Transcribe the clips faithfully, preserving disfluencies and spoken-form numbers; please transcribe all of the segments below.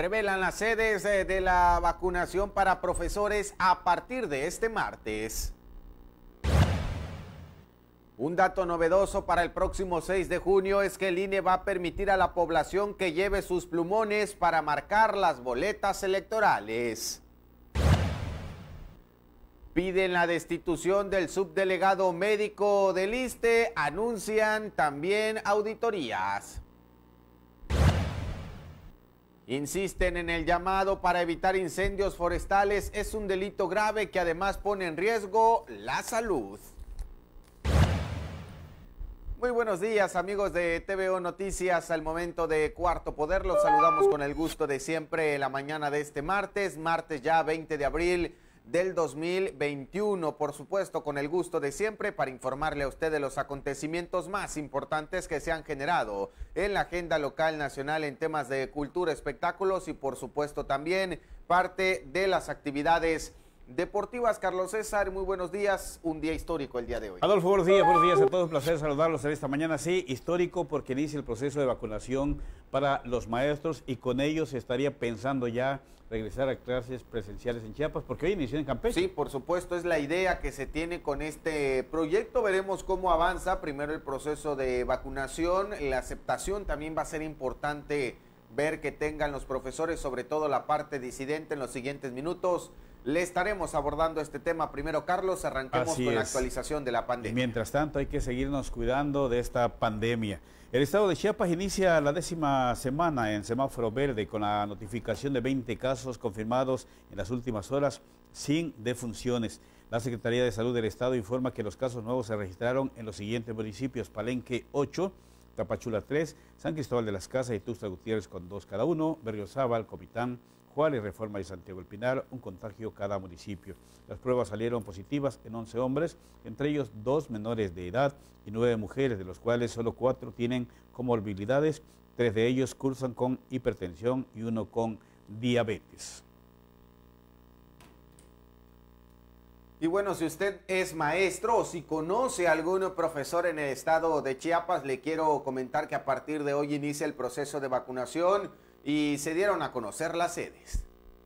revelan las sedes de la vacunación para profesores a partir de este martes. Un dato novedoso para el próximo seis de junio es que el I N E va a permitir a la población que lleve sus plumones para marcar las boletas electorales. Piden la destitución del subdelegado médico del ISSSTE, anuncian también auditorías. Insisten en el llamado para evitar incendios forestales, es un delito grave que además pone en riesgo la salud. Muy buenos días, amigos de T V O Noticias. Al momento de Cuarto Poder, los saludamos con el gusto de siempre en la mañana de este martes, martes ya veinte de abril del dos mil veintiuno, por supuesto con el gusto de siempre para informarle a usted de los acontecimientos más importantes que se han generado en la agenda local, nacional en temas de cultura, espectáculos y por supuesto también parte de las actividades deportivas. Carlos César, muy buenos días, un día histórico el día de hoy. Adolfo, buenos días, buenos días a todos, un placer saludarlos en esta mañana. Sí, histórico porque inicia el proceso de vacunación para los maestros y con ellos se estaría pensando ya regresar a clases presenciales en Chiapas, porque hoy inició en Campeche. Sí, por supuesto, es la idea que se tiene con este proyecto. Veremos cómo avanza primero el proceso de vacunación. La aceptación también va a ser importante ver que tengan los profesores, sobre todo la parte disidente, en los siguientes minutos. Le estaremos abordando este tema. Primero, Carlos, arranquemos Así con la es. actualización de la pandemia. Y mientras tanto, hay que seguirnos cuidando de esta pandemia. El estado de Chiapas inicia la décima semana en semáforo verde con la notificación de veinte casos confirmados en las últimas horas sin defunciones. La Secretaría de Salud del Estado informa que los casos nuevos se registraron en los siguientes municipios: Palenque ocho, Tapachula tres, San Cristóbal de las Casas y Tuxtla Gutiérrez con dos cada uno, Berriozábal, Comitán, Juárez, Reforma y Santiago del Pinar, un contagio cada municipio. Las pruebas salieron positivas en once hombres, entre ellos dos menores de edad y nueve mujeres, de los cuales solo cuatro tienen comorbilidades, tres de ellos cursan con hipertensión y uno con diabetes. Y bueno, si usted es maestro o si conoce a algún profesor en el estado de Chiapas, le quiero comentar que a partir de hoy inicia el proceso de vacunación y se dieron a conocer las sedes.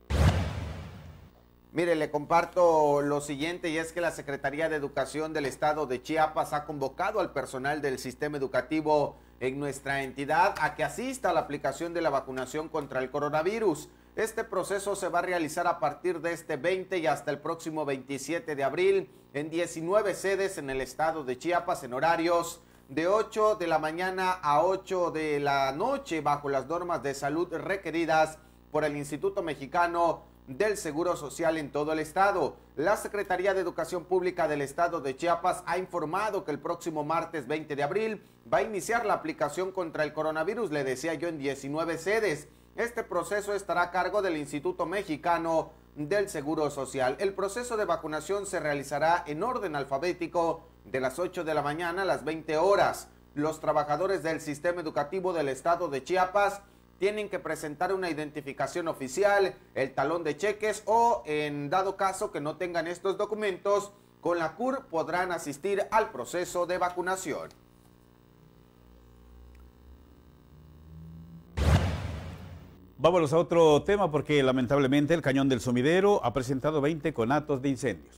Mire, le comparto lo siguiente, y es que la Secretaría de Educación del Estado de Chiapas ha convocado al personal del sistema educativo en nuestra entidad a que asista a la aplicación de la vacunación contra el coronavirus. Este proceso se va a realizar a partir de este veinte y hasta el próximo veintisiete de abril en diecinueve sedes en el estado de Chiapas en horarios de ocho de la mañana a ocho de la noche bajo las normas de salud requeridas por el Instituto Mexicano del Seguro Social en todo el estado. La Secretaría de Educación Pública del Estado de Chiapas ha informado que el próximo martes veinte de abril va a iniciar la aplicación contra el coronavirus, le decía yo, en diecinueve sedes. Este proceso estará a cargo del Instituto Mexicano del Seguro Social. El proceso de vacunación se realizará en orden alfabético de las ocho de la mañana a las veinte horas. Los trabajadores del sistema educativo del estado de Chiapas tienen que presentar una identificación oficial, el talón de cheques o, en dado caso que no tengan estos documentos, con la C U R podrán asistir al proceso de vacunación. Vámonos a otro tema porque lamentablemente el Cañón del Sumidero ha presentado veinte conatos de incendios.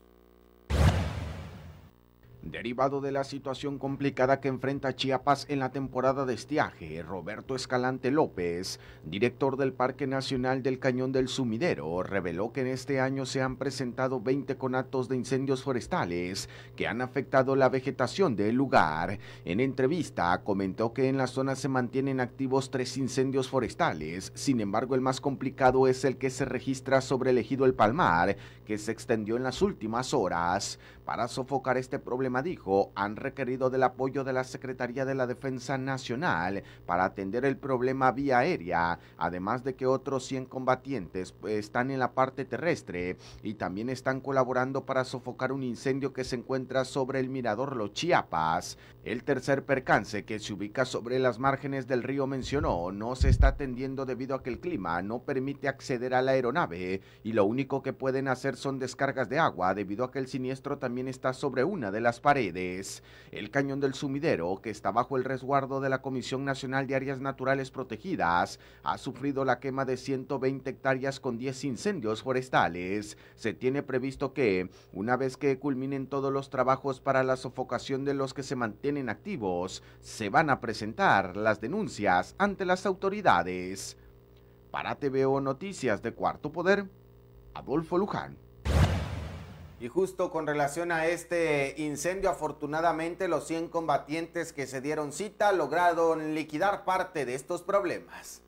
Derivado de la situación complicada que enfrenta Chiapas en la temporada de estiaje, Roberto Escalante López, director del Parque Nacional del Cañón del Sumidero, reveló que en este año se han presentado veinte conatos de incendios forestales que han afectado la vegetación del lugar. En entrevista comentó que en la zona se mantienen activos tres incendios forestales, sin embargo el más complicado es el que se registra sobre el ejido El Palmar, que se extendió en las últimas horas. Para sofocar este problema, dijo, han requerido del apoyo de la Secretaría de la Defensa Nacional para atender el problema vía aérea, además de que otros cien combatientes están en la parte terrestre y también están colaborando para sofocar un incendio que se encuentra sobre el Mirador Los Chiapas. El tercer percance, que se ubica sobre las márgenes del río, mencionó, no se está atendiendo debido a que el clima no permite acceder a la aeronave y lo único que pueden hacer son descargas de agua debido a que el siniestro también está sobre una de las paredes. paredes. El Cañón del Sumidero, que está bajo el resguardo de la Comisión Nacional de Áreas Naturales Protegidas, ha sufrido la quema de ciento veinte hectáreas con diez incendios forestales. Se tiene previsto que, una vez que culminen todos los trabajos para la sofocación de los que se mantienen activos, se van a presentar las denuncias ante las autoridades. Para T V O Noticias de Cuarto Poder, Adolfo Luján. Y justo con relación a este incendio, afortunadamente los cien combatientes que se dieron cita lograron liquidar parte de estos problemas.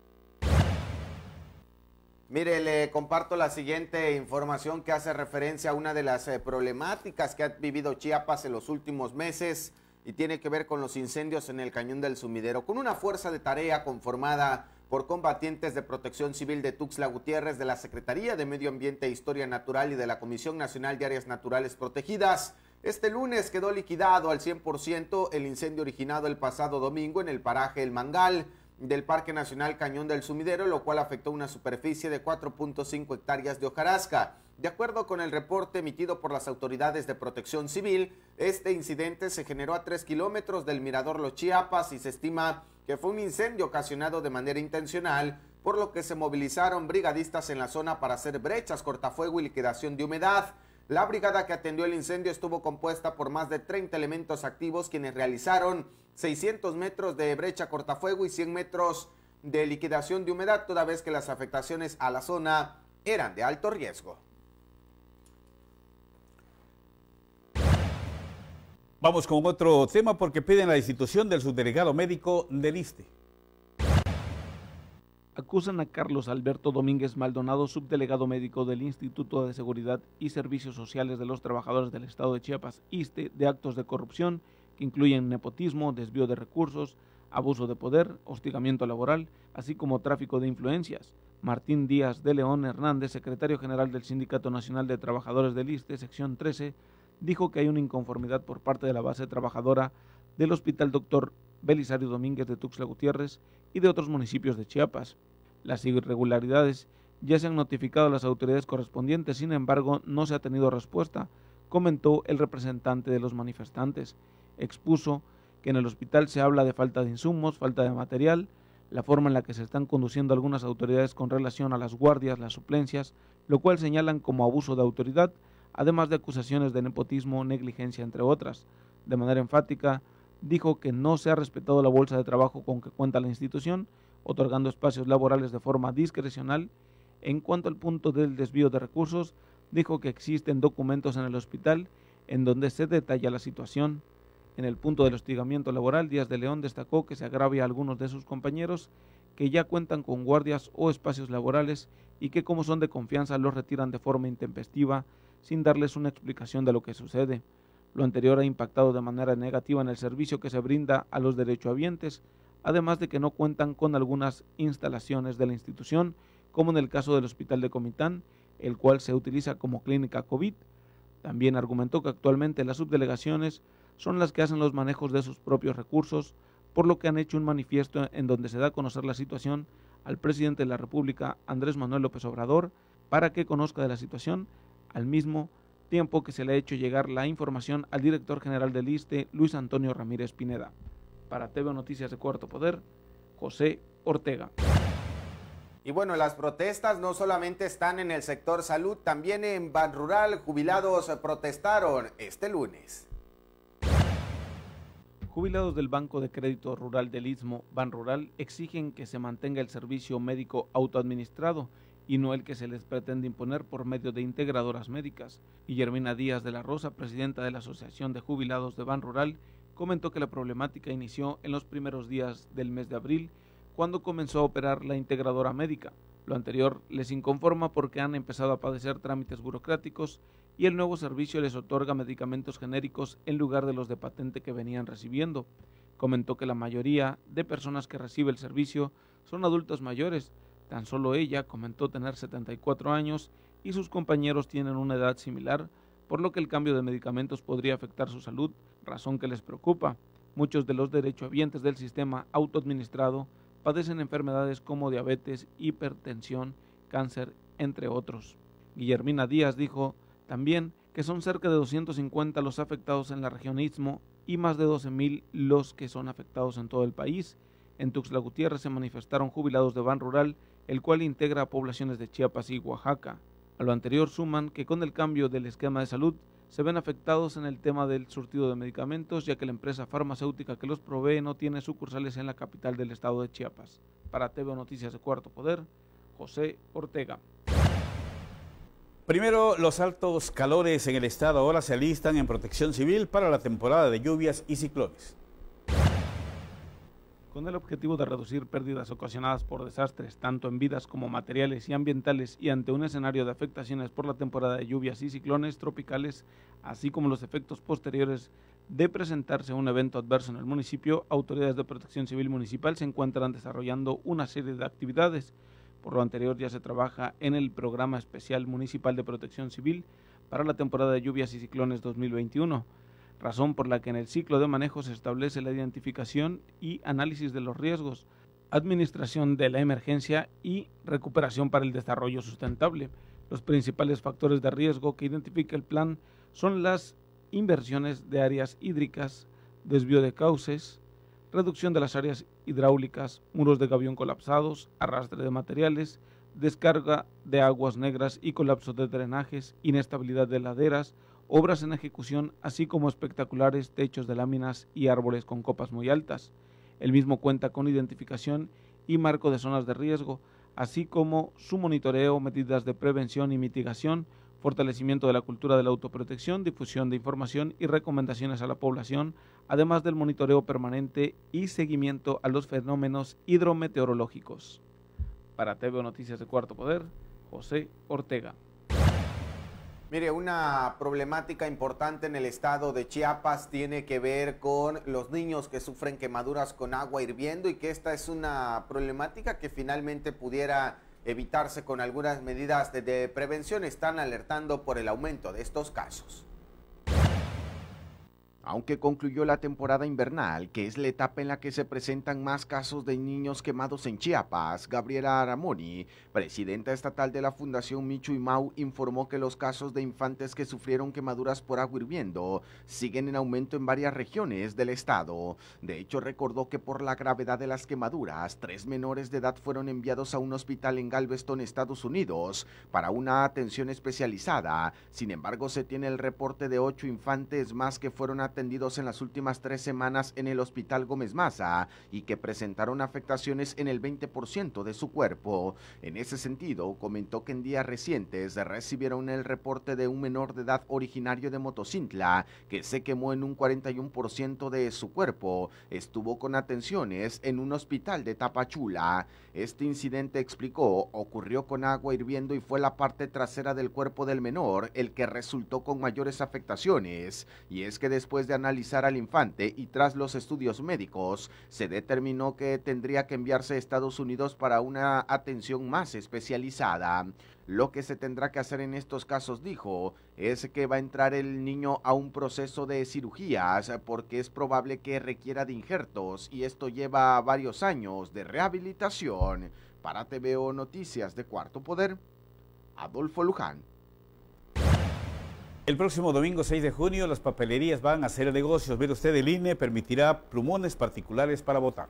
Mire, le comparto la siguiente información que hace referencia a una de las eh, problemáticas que ha vivido Chiapas en los últimos meses y tiene que ver con los incendios en el Cañón del Sumidero. Con una fuerza de tarea conformada por combatientes de Protección Civil de Tuxtla Gutiérrez, de la Secretaría de Medio Ambiente e Historia Natural y de la Comisión Nacional de Áreas Naturales Protegidas, este lunes quedó liquidado al cien por ciento el incendio originado el pasado domingo en el paraje El Mangal del Parque Nacional Cañón del Sumidero, lo cual afectó una superficie de cuatro punto cinco hectáreas de hojarasca. De acuerdo con el reporte emitido por las autoridades de Protección Civil, este incidente se generó a tres kilómetros del Mirador Los Chiapas y se estima que fue un incendio ocasionado de manera intencional, por lo que se movilizaron brigadistas en la zona para hacer brechas, cortafuego y liquidación de humedad. La brigada que atendió el incendio estuvo compuesta por más de treinta elementos activos, quienes realizaron seiscientos metros de brecha cortafuego y cien metros de liquidación de humedad, toda vez que las afectaciones a la zona eran de alto riesgo. Vamos con otro tema porque piden la destitución del subdelegado médico del ISSSTE. Acusan a Carlos Alberto Domínguez Maldonado, subdelegado médico del Instituto de Seguridad y Servicios Sociales de los Trabajadores del Estado de Chiapas, ISSSTE, de actos de corrupción que incluyen nepotismo, desvío de recursos, abuso de poder, hostigamiento laboral, así como tráfico de influencias. Martín Díaz de León Hernández, secretario general del Sindicato Nacional de Trabajadores del ISSSTE, sección trece, dijo que hay una inconformidad por parte de la base trabajadora del Hospital Doctor Belisario Domínguez de Tuxtla Gutiérrez y de otros municipios de Chiapas. Las irregularidades ya se han notificado a las autoridades correspondientes, sin embargo, no se ha tenido respuesta, comentó el representante de los manifestantes. Expuso que en el hospital se habla de falta de insumos, falta de material, la forma en la que se están conduciendo algunas autoridades con relación a las guardias, las suplencias, lo cual señalan como abuso de autoridad, además de acusaciones de nepotismo, negligencia, entre otras. De manera enfática, dijo que no se ha respetado la bolsa de trabajo con que cuenta la institución, otorgando espacios laborales de forma discrecional. En cuanto al punto del desvío de recursos, dijo que existen documentos en el hospital en donde se detalla la situación. En el punto del hostigamiento laboral, Díaz de León destacó que se agravia a algunos de sus compañeros que ya cuentan con guardias o espacios laborales y que, como son de confianza, los retiran de forma intempestiva sin darles una explicación de lo que sucede. Lo anterior ha impactado de manera negativa en el servicio que se brinda a los derechohabientes, además de que no cuentan con algunas instalaciones de la institución, como en el caso del Hospital de Comitán, el cual se utiliza como clínica COVID. También argumentó que actualmente las subdelegaciones son las que hacen los manejos de sus propios recursos, por lo que han hecho un manifiesto en donde se da a conocer la situación al presidente de la República, Andrés Manuel López Obrador, para que conozca de la situación, al mismo tiempo que se le ha hecho llegar la información al director general del ISSSTE, Luis Antonio Ramírez Pineda. Para T V O Noticias de Cuarto Poder, José Ortega. Y bueno, las protestas no solamente están en el sector salud, también en Banrural, jubilados protestaron este lunes. Jubilados del Banco de Crédito Rural del Istmo, Banrural, exigen que se mantenga el servicio médico autoadministrado y no el que se les pretende imponer por medio de integradoras médicas. Guillermina Díaz de la Rosa, presidenta de la Asociación de Jubilados de Banrural, comentó que la problemática inició en los primeros días del mes de abril, cuando comenzó a operar la integradora médica. Lo anterior les inconforma porque han empezado a padecer trámites burocráticos y el nuevo servicio les otorga medicamentos genéricos en lugar de los de patente que venían recibiendo. Comentó que la mayoría de personas que recibe el servicio son adultos mayores. Tan solo ella comentó tener setenta y cuatro años y sus compañeros tienen una edad similar, por lo que el cambio de medicamentos podría afectar su salud, razón que les preocupa. Muchos de los derechohabientes del sistema autoadministrado padecen enfermedades como diabetes, hipertensión, cáncer, entre otros. Guillermina Díaz dijo también que son cerca de doscientos cincuenta los afectados en la región Istmo y más de doce mil los que son afectados en todo el país. En Tuxtla Gutiérrez se manifestaron jubilados de Ban Rural, el cual integra a poblaciones de Chiapas y Oaxaca. A lo anterior suman que con el cambio del esquema de salud se ven afectados en el tema del surtido de medicamentos, ya que la empresa farmacéutica que los provee no tiene sucursales en la capital del estado de Chiapas. Para T V O Noticias de Cuarto Poder, José Ortega. Primero, los altos calores en el estado ahora se alistan en protección civil para la temporada de lluvias y ciclones. Con el objetivo de reducir pérdidas ocasionadas por desastres, tanto en vidas como materiales y ambientales, y ante un escenario de afectaciones por la temporada de lluvias y ciclones tropicales, así como los efectos posteriores de presentarse un evento adverso en el municipio, autoridades de protección civil municipal se encuentran desarrollando una serie de actividades. Por lo anterior, ya se trabaja en el Programa Especial Municipal de Protección Civil para la temporada de lluvias y ciclones dos mil veintiuno, razón por la que en el ciclo de manejo se establece la identificación y análisis de los riesgos, administración de la emergencia y recuperación para el desarrollo sustentable. Los principales factores de riesgo que identifica el plan son las inversiones de áreas hídricas, desvío de cauces, reducción de las áreas hidráulicas, muros de gavión colapsados, arrastre de materiales, descarga de aguas negras y colapso de drenajes, inestabilidad de laderas, obras en ejecución, así como espectaculares techos de láminas y árboles con copas muy altas. El mismo cuenta con identificación y marco de zonas de riesgo, así como su monitoreo, medidas de prevención y mitigación, fortalecimiento de la cultura de la autoprotección, difusión de información y recomendaciones a la población, además del monitoreo permanente y seguimiento a los fenómenos hidrometeorológicos. Para T V O Noticias de Cuarto Poder, José Ortega. Mire, una problemática importante en el estado de Chiapas tiene que ver con los niños que sufren quemaduras con agua hirviendo, y que esta es una problemática que finalmente pudiera evitarse con algunas medidas de, de prevención. Están alertando por el aumento de estos casos. Aunque concluyó la temporada invernal, que es la etapa en la que se presentan más casos de niños quemados en Chiapas, Gabriela Aramoni, presidenta estatal de la Fundación Michu y Mau, informó que los casos de infantes que sufrieron quemaduras por agua hirviendo siguen en aumento en varias regiones del estado. De hecho, recordó que por la gravedad de las quemaduras, tres menores de edad fueron enviados a un hospital en Galveston, Estados Unidos, para una atención especializada. Sin embargo, se tiene el reporte de ocho infantes más que fueron atendidos atendidos en las últimas tres semanas en el Hospital Gómez Maza y que presentaron afectaciones en el veinte por ciento de su cuerpo. En ese sentido, comentó que en días recientes recibieron el reporte de un menor de edad originario de Motocintla que se quemó en un cuarenta y uno por ciento de su cuerpo. Estuvo con atenciones en un hospital de Tapachula. Este incidente, explicó, ocurrió con agua hirviendo y fue la parte trasera del cuerpo del menor el que resultó con mayores afectaciones. Y es que después de analizar al infante y tras los estudios médicos, se determinó que tendría que enviarse a Estados Unidos para una atención más especializada. Lo que se tendrá que hacer en estos casos, dijo, es que va a entrar el niño a un proceso de cirugías porque es probable que requiera de injertos y esto lleva varios años de rehabilitación. Para T V O Noticias de Cuarto Poder, Adolfo Luján. El próximo domingo seis de junio las papelerías van a hacer negocios. Mire usted, el I N E permitirá plumones particulares para votar.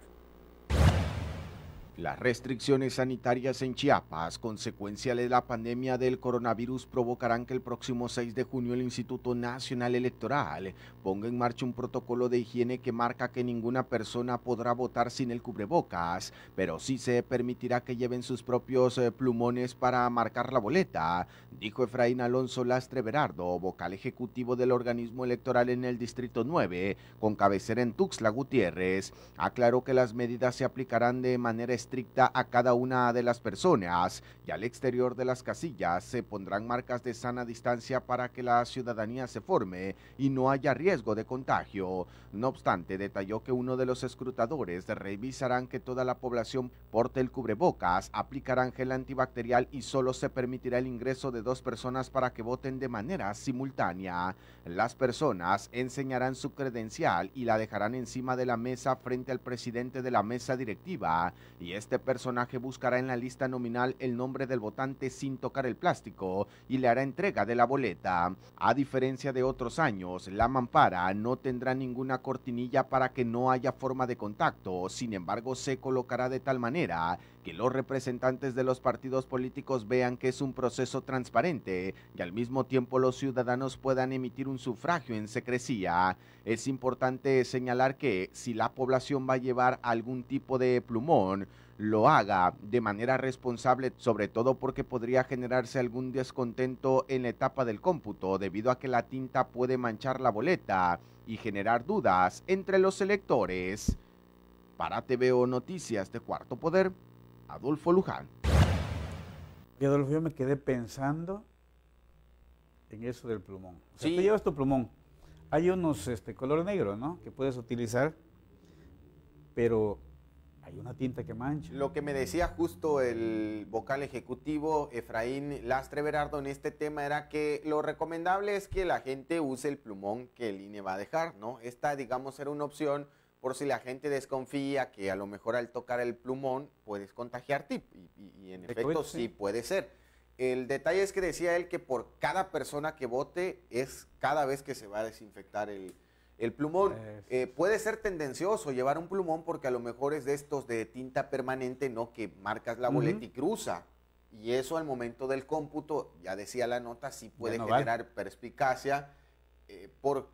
Las restricciones sanitarias en Chiapas, consecuencia de la pandemia del coronavirus, provocarán que el próximo seis de junio el Instituto Nacional Electoral ponga en marcha un protocolo de higiene que marca que ninguna persona podrá votar sin el cubrebocas, pero sí se permitirá que lleven sus propios eh, plumones para marcar la boleta, dijo Efraín Alonso Lastre Berardo, vocal ejecutivo del organismo electoral en el Distrito nueve, con cabecera en Tuxtla Gutiérrez. Aclaró que las medidas se aplicarán de manera estricta a cada una de las personas y al exterior de las casillas se pondrán marcas de sana distancia para que la ciudadanía se forme y no haya riesgo de contagio. No obstante, detalló que uno de los escrutadores revisarán que toda la población porte el cubrebocas, aplicarán gel antibacterial y solo se permitirá el ingreso de dos personas para que voten de manera simultánea. Las personas enseñarán su credencial y la dejarán encima de la mesa frente al presidente de la mesa directiva, y este personaje buscará en la lista nominal el nombre del votante sin tocar el plástico y le hará entrega de la boleta. A diferencia de otros años, la mampara no tendrá ninguna cortinilla para que no haya forma de contacto, sin embargo se colocará de tal manera que los representantes de los partidos políticos vean que es un proceso transparente y al mismo tiempo los ciudadanos puedan emitir un sufragio en secrecía. Es importante señalar que si la población va a llevar algún tipo de plumón, lo haga de manera responsable, sobre todo porque podría generarse algún descontento en la etapa del cómputo, debido a que la tinta puede manchar la boleta y generar dudas entre los electores. Para T V O Noticias de Cuarto Poder, Adolfo Luján. Y Adolfo, yo me quedé pensando en eso del plumón. O sea, sí. Tú llevas tu plumón. Hay unos este, color negro, ¿no? Que puedes utilizar, pero hay una tinta que mancha. Lo que me decía justo el vocal ejecutivo Efraín Lastre Berardo en este tema era que lo recomendable es que la gente use el plumón que el I N E va a dejar, ¿no? Esta, digamos, era una opción por si la gente desconfía que a lo mejor al tocar el plumón puedes contagiarte y, y, y en efecto COVID, sí. sí puede ser. El detalle es que decía él que por cada persona que vote es cada vez que se va a desinfectar el, el plumón. Eh, puede ser tendencioso llevar un plumón porque a lo mejor es de estos de tinta permanente, ¿no? Que marcas la boleta uh-huh. y cruza. Y eso al momento del cómputo, ya decía la nota, sí puede no generar vale. perspicacia eh, por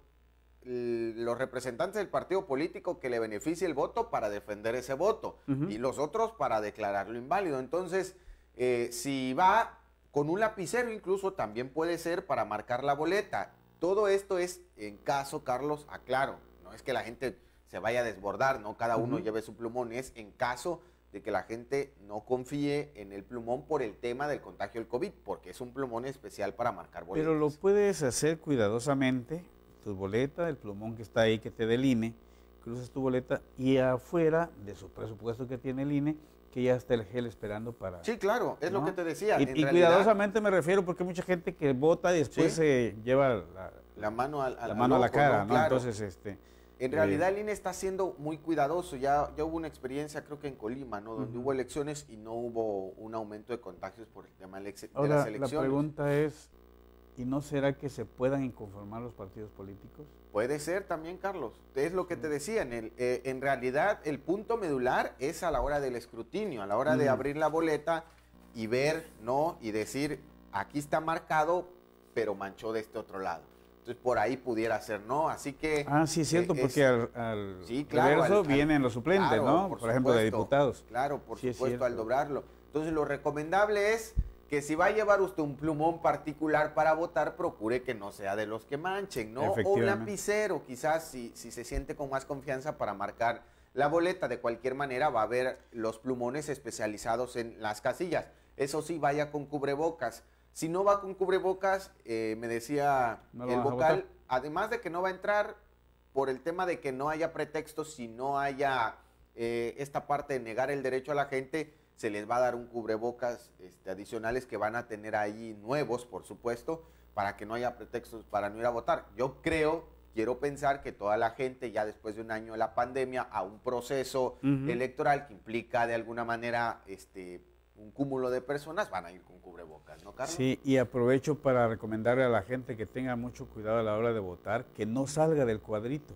los representantes del partido político que le beneficie el voto para defender ese voto uh-huh. y los otros para declararlo inválido. Entonces, eh, si va con un lapicero incluso también puede ser para marcar la boleta. Todo esto es en caso, Carlos, aclaro, no es que la gente se vaya a desbordar, no cada uno uh-huh. lleve su plumón, es en caso de que la gente no confíe en el plumón por el tema del contagio del COVID, porque es un plumón especial para marcar boletas. Pero lo puedes hacer cuidadosamente, tu boleta, el plumón que está ahí que te deline, cruzas tu boleta y afuera de su presupuesto que tiene el I N E, que ya está el gel esperando para... Sí, claro, es ¿no? lo que te decía. Y, y cuidadosamente me refiero porque hay mucha gente que vota y después se ¿sí? eh, lleva la, la mano, al, la, mano al a la cara, ¿no? ¿no? Claro. Entonces, este... En realidad el I N E está siendo muy cuidadoso, ya, ya hubo una experiencia creo que en Colima, ¿no? Donde uh-huh. hubo elecciones y no hubo un aumento de contagios por el tema de, ex- Ahora, de las elecciones. La pregunta es, ¿y no será que se puedan inconformar los partidos políticos? Puede ser también, Carlos, es lo que te decía, en, el, eh, en realidad el punto medular es a la hora del escrutinio, a la hora uh-huh. de abrir la boleta y ver, ¿no? Y decir, aquí está marcado, pero manchó de este otro lado. Entonces, por ahí pudiera ser, ¿no? Así que... Ah, sí, es cierto, eh, porque es, al, al sí, claro, reverso al, vienen los suplentes, claro, ¿no? Por, por supuesto, ejemplo, de diputados. Claro, por sí, supuesto, al doblarlo. Entonces, lo recomendable es que si va a llevar usted un plumón particular para votar, procure que no sea de los que manchen, ¿no? O un lapicero, quizás, si, si se siente con más confianza para marcar la boleta. De cualquier manera, va a haber los plumones especializados en las casillas. Eso sí, vaya con cubrebocas. Si no va con cubrebocas, eh, me decía no el vocal, además de que no va a entrar por el tema de que no haya pretextos, si no haya eh, esta parte de negar el derecho a la gente, se les va a dar un cubrebocas este, adicionales que van a tener ahí nuevos, por supuesto, para que no haya pretextos para no ir a votar. Yo creo, quiero pensar que toda la gente, ya después de un año de la pandemia, a un proceso uh-huh. electoral que implica de alguna manera... este un cúmulo de personas, van a ir con cubrebocas, ¿no, Carlos? Sí, y aprovecho para recomendarle a la gente que tenga mucho cuidado a la hora de votar, que no salga del cuadrito,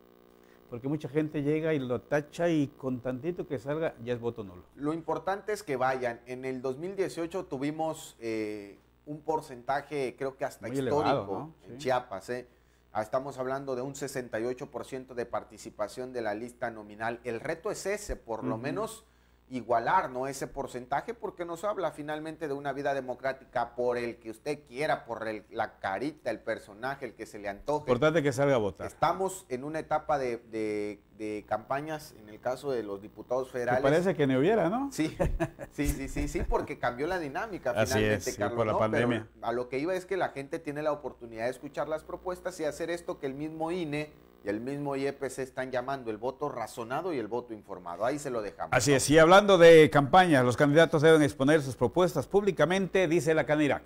porque mucha gente llega y lo tacha y con tantito que salga ya es voto nulo. Lo importante es que vayan. En el dos mil dieciocho tuvimos eh, un porcentaje, creo que hasta muy histórico, elevado, ¿no? en sí. Chiapas, ¿eh? Estamos hablando de un sesenta y ocho por ciento de participación de la lista nominal. El reto es ese, por uh-huh. lo menos igualar, ¿no? Ese porcentaje, porque nos habla finalmente de una vida democrática por el que usted quiera, por el, la carita, el personaje, el que se le antoje. Importante que salga a votar. Estamos en una etapa de, de, de campañas, en el caso de los diputados federales. Que parece que no hubiera, ¿no? Sí, sí, sí, sí, sí, porque cambió la dinámica Así finalmente, es, Carlos, sí, por la ¿no? pandemia. Pero a lo que iba es que la gente tiene la oportunidad de escuchar las propuestas y hacer esto que el mismo I N E y el mismo I E P C están llamando el voto razonado y el voto informado. Ahí se lo dejamos. Así ¿no? es, y hablando de campañas, los candidatos deben exponer sus propuestas públicamente, dice la Canirac.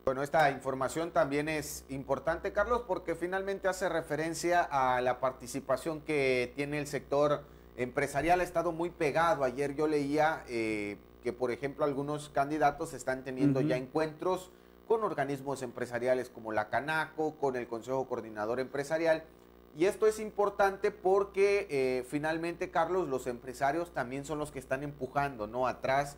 Bueno, esta información también es importante, Carlos, porque finalmente hace referencia a la participación que tiene el sector empresarial. Ha estado muy pegado. Ayer yo leía eh, que, por ejemplo, algunos candidatos están teniendo uh-huh. ya encuentros con organismos empresariales como la Canaco, con el Consejo Coordinador Empresarial. Y esto es importante porque eh, finalmente, Carlos, los empresarios también son los que están empujando, ¿no?, atrás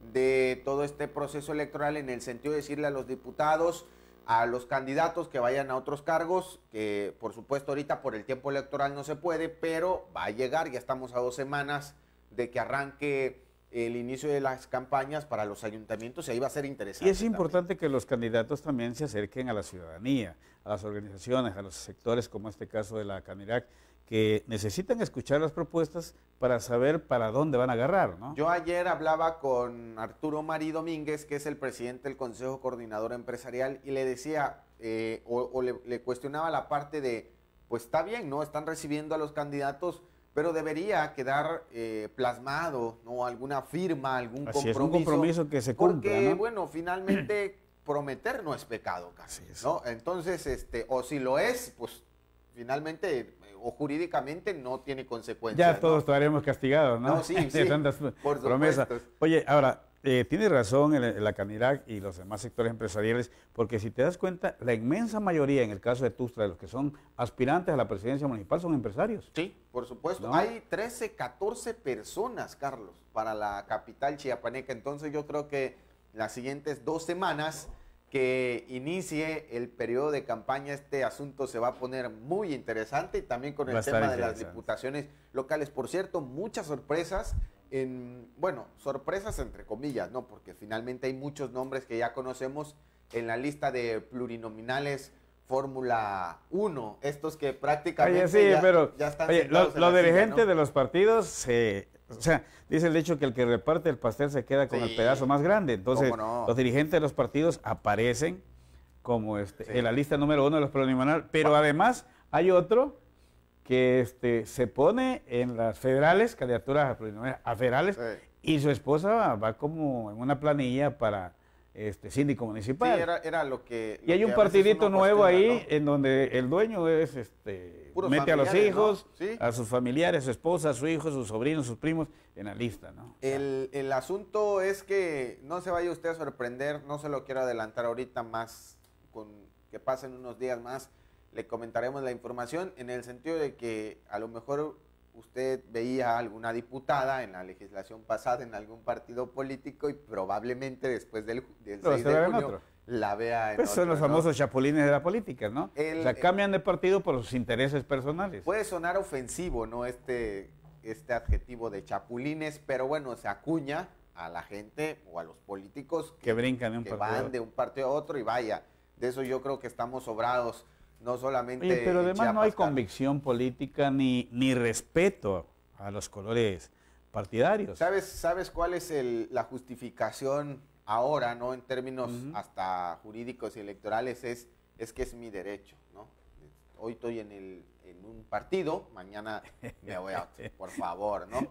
de todo este proceso electoral, en el sentido de decirle a los diputados, a los candidatos que vayan a otros cargos, que por supuesto ahorita por el tiempo electoral no se puede, pero va a llegar, ya estamos a dos semanas de que arranque el inicio de las campañas para los ayuntamientos, y ahí va a ser interesante. Y es importante también que los candidatos también se acerquen a la ciudadanía, a las organizaciones, a los sectores, como este caso de la Canirac, que necesitan escuchar las propuestas para saber para dónde van a agarrar, ¿no? Yo ayer hablaba con Arturo Marí Domínguez, que es el presidente del Consejo Coordinador Empresarial, y le decía, eh, o, o le, le cuestionaba la parte de, pues está bien, ¿no?, están recibiendo a los candidatos, pero debería quedar eh, plasmado, ¿no?, alguna firma, algún Así compromiso. Es, un compromiso que se cumpla, porque, ¿no? bueno, finalmente prometer no es pecado casi, ¿no? Entonces, este, o si lo es, pues finalmente o jurídicamente no tiene consecuencias. Ya todos ¿no? estaremos castigados, ¿no? No, sí, de sí, tantas por promesas. supuesto. Oye, ahora, eh, tiene razón el, la Canirac y los demás sectores empresariales, porque si te das cuenta, la inmensa mayoría, en el caso de Tuxtla, de los que son aspirantes a la presidencia municipal, son empresarios. Sí, por supuesto. ¿No? Hay trece, catorce personas, Carlos, para la capital chiapaneca. Entonces yo creo que las siguientes dos semanas que inicie el periodo de campaña, este asunto se va a poner muy interesante, y también con el tema de las diputaciones locales. Por cierto, muchas sorpresas, en, bueno, sorpresas entre comillas, ¿no? Porque finalmente hay muchos nombres que ya conocemos en la lista de plurinominales Fórmula uno, estos que prácticamente oye, sí, ya, pero, ya están oye, sentados los lo dirigentes, ¿no?, de de los partidos se... O sea, dice el hecho que el que reparte el pastel se queda con sí, el pedazo más grande. Entonces, no? los dirigentes de los partidos aparecen como este, sí. en la lista número uno de los plurinominales, pero wow. además hay otro que este, se pone en las federales, candidaturas a plurinominales, a federales, sí. y su esposa va, va como en una planilla para este síndico municipal. Sí, era, era lo que... Y lo hay que un partidito nuevo ahí, ¿no?, en donde el dueño es este... Puros mete a los hijos, ¿no? ¿Sí? a sus familiares, a su esposa, a su hijo, a sus sobrinos, sus primos, en la lista, ¿no? El, el asunto es que no se vaya usted a sorprender, no se lo quiero adelantar ahorita más, con que pasen unos días más, le comentaremos la información, en el sentido de que a lo mejor usted veía a alguna diputada en la legislación pasada en algún partido político, y probablemente después del, del seis de junio la vea en pues otro, son los ¿no? famosos chapulines de la política, ¿no? El, o sea, cambian de partido por sus intereses personales. Puede sonar ofensivo, ¿no?, este, este adjetivo de chapulines, pero bueno, se acuña a la gente o a los políticos que, que brincan de un que partido. van de un partido a otro, y vaya, de eso yo creo que estamos sobrados, no solamente... Oye, pero además Chiapas, no hay Carlos. convicción política ni, ni respeto a los colores partidarios. ¿Sabes, sabes cuál es el, la justificación ahora, ¿no?, en términos uh-huh. hasta jurídicos y electorales? Es, es que es mi derecho, ¿no? Hoy estoy en, el, en un partido, mañana me voy a otro, por favor, ¿no?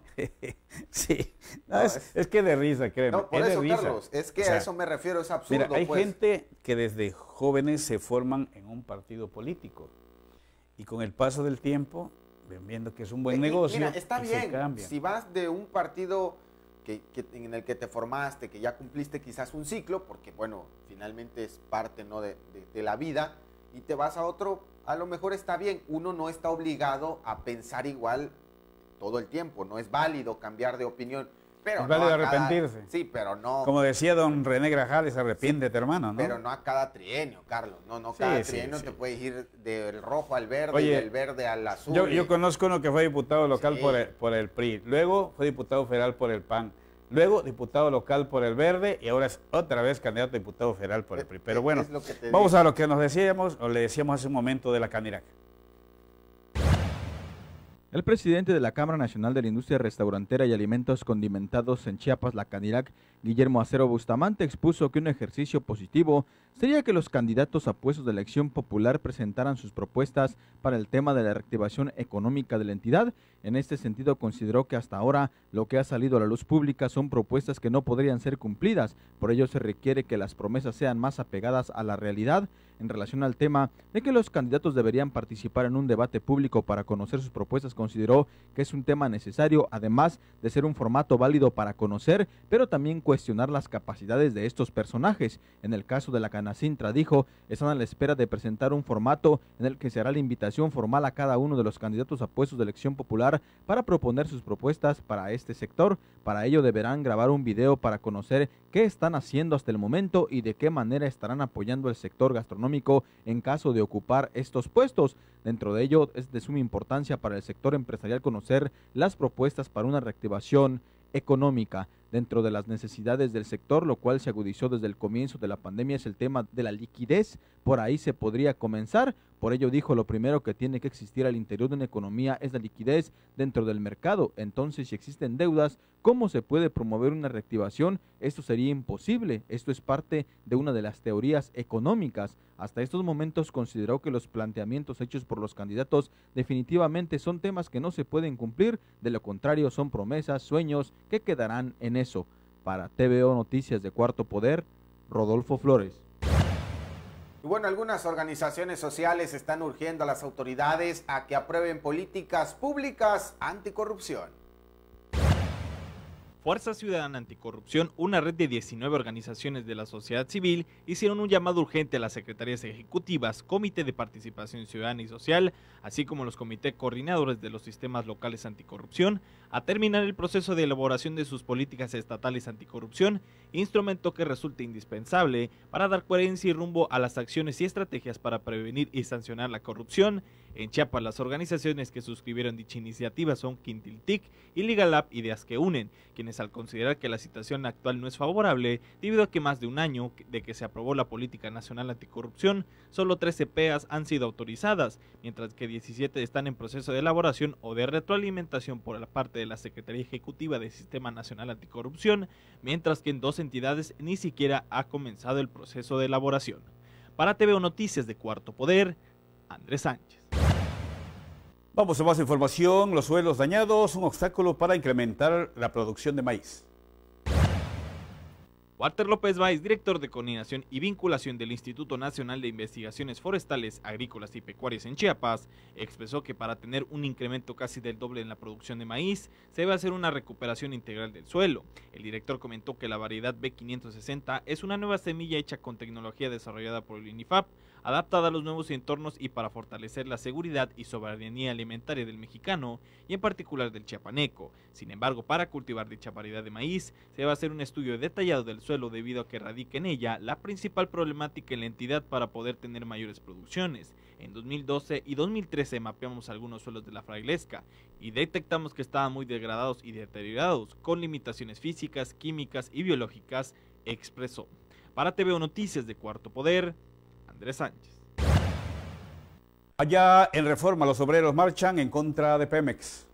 Sí, no, no, es, es, es que de risa, créeme. No, por es eso, de risa. Carlos, es que o sea, a eso me refiero, es absurdo. Mira, hay pues. gente que desde jóvenes se forman en un partido político, y con el paso del tiempo, ven viendo que es un buen y, negocio, mira, está y bien, se cambian. Si vas de un partido que, que, en el que te formaste, que ya cumpliste quizás un ciclo, porque bueno, finalmente es parte, ¿no?, de, de, de la vida, y te vas a otro, a lo mejor está bien. Uno no está obligado a pensar igual todo el tiempo, no es válido cambiar de opinión. Pero es válido no cada, arrepentirse. Sí, pero no... Como decía don René Grajales, arrepiéntete, sí, hermano, ¿no? Pero no a cada trienio, Carlos. No, no, sí, cada sí, trienio sí. te puedes ir del rojo al verde. Oye, y del verde al azul. Yo, y... yo conozco uno que fue diputado local sí. por, el, por el P R I, luego fue diputado federal por el P A N, luego diputado local por el Verde, y ahora es otra vez candidato a diputado federal por el P R I. Pero bueno, vamos digo. a lo que nos decíamos, o le decíamos hace un momento de la Canirac. El presidente de la Cámara Nacional de la Industria Restaurantera y Alimentos Condimentados en Chiapas, la CANIRAC, Guillermo Acero Bustamante, expuso que un ejercicio positivo sería que los candidatos a puestos de elección popular presentaran sus propuestas para el tema de la reactivación económica de la entidad. En este sentido, consideró que hasta ahora lo que ha salido a la luz pública son propuestas que no podrían ser cumplidas. Por ello, se requiere que las promesas sean más apegadas a la realidad. En relación al tema de que los candidatos deberían participar en un debate público para conocer sus propuestas, consideró que es un tema necesario, además de ser un formato válido para conocer, pero también cuestionar las capacidades de estos personajes. En el caso de la Canacintra, dijo, están a la espera de presentar un formato en el que se hará la invitación formal a cada uno de los candidatos a puestos de elección popular para proponer sus propuestas para este sector. Para ello deberán grabar un video para conocer qué están haciendo hasta el momento y de qué manera estarán apoyando el sector gastronómico en caso de ocupar estos puestos. Dentro de ello es de suma importancia para el sector empresarial conocer las propuestas para una reactivación económica. Dentro de las necesidades del sector, lo cual se agudizó desde el comienzo de la pandemia, es el tema de la liquidez. Por ahí se podría comenzar. Por ello dijo, lo primero que tiene que existir al interior de una economía es la liquidez dentro del mercado. Entonces, si existen deudas, ¿cómo se puede promover una reactivación? Esto sería imposible. Esto es parte de una de las teorías económicas. Hasta estos momentos consideró que los planteamientos hechos por los candidatos definitivamente son temas que no se pueden cumplir. De lo contrario, son promesas, sueños que quedarán en eso. Para T V O Noticias de Cuarto Poder, Rodolfo Flores. Y bueno, algunas organizaciones sociales están urgiendo a las autoridades a que aprueben políticas públicas anticorrupción. Fuerza Ciudadana Anticorrupción, una red de diecinueve organizaciones de la sociedad civil, hicieron un llamado urgente a las secretarías ejecutivas, Comité de Participación Ciudadana y Social, así como los comités coordinadores de los sistemas locales anticorrupción, a terminar el proceso de elaboración de sus políticas estatales anticorrupción, instrumento que resulta indispensable para dar coherencia y rumbo a las acciones y estrategias para prevenir y sancionar la corrupción. En Chiapas, las organizaciones que suscribieron dicha iniciativa son Quintiltic y Liga Lab, ideas que unen, quienes al considerar que la situación actual no es favorable, debido a que más de un año de que se aprobó la Política Nacional Anticorrupción, solo trece P E As han sido autorizadas, mientras que diecisiete están en proceso de elaboración o de retroalimentación por la parte de la Secretaría Ejecutiva del Sistema Nacional Anticorrupción, mientras que en dos entidades ni siquiera ha comenzado el proceso de elaboración. Para T V O Noticias de Cuarto Poder, Andrés Sánchez. Vamos a más información. Los suelos dañados, un obstáculo para incrementar la producción de maíz. Walter López Báez, director de Coordinación y Vinculación del Instituto Nacional de Investigaciones Forestales, Agrícolas y Pecuarias en Chiapas, expresó que para tener un incremento casi del doble en la producción de maíz, se debe hacer una recuperación integral del suelo. El director comentó que la variedad B quinientos sesenta es una nueva semilla hecha con tecnología desarrollada por el INIFAP, adaptada a los nuevos entornos y para fortalecer la seguridad y soberanía alimentaria del mexicano y en particular del chiapaneco. Sin embargo, para cultivar dicha variedad de maíz, se va a hacer un estudio detallado del suelo debido a que radica en ella la principal problemática en la entidad para poder tener mayores producciones. En dos mil doce y dos mil trece mapeamos algunos suelos de la Frailesca y detectamos que estaban muy degradados y deteriorados, con limitaciones físicas, químicas y biológicas, expresó. Para T V O Noticias de Cuarto Poder, Andrés Sánchez. Allá en Reforma, los obreros marchan en contra de Pemex.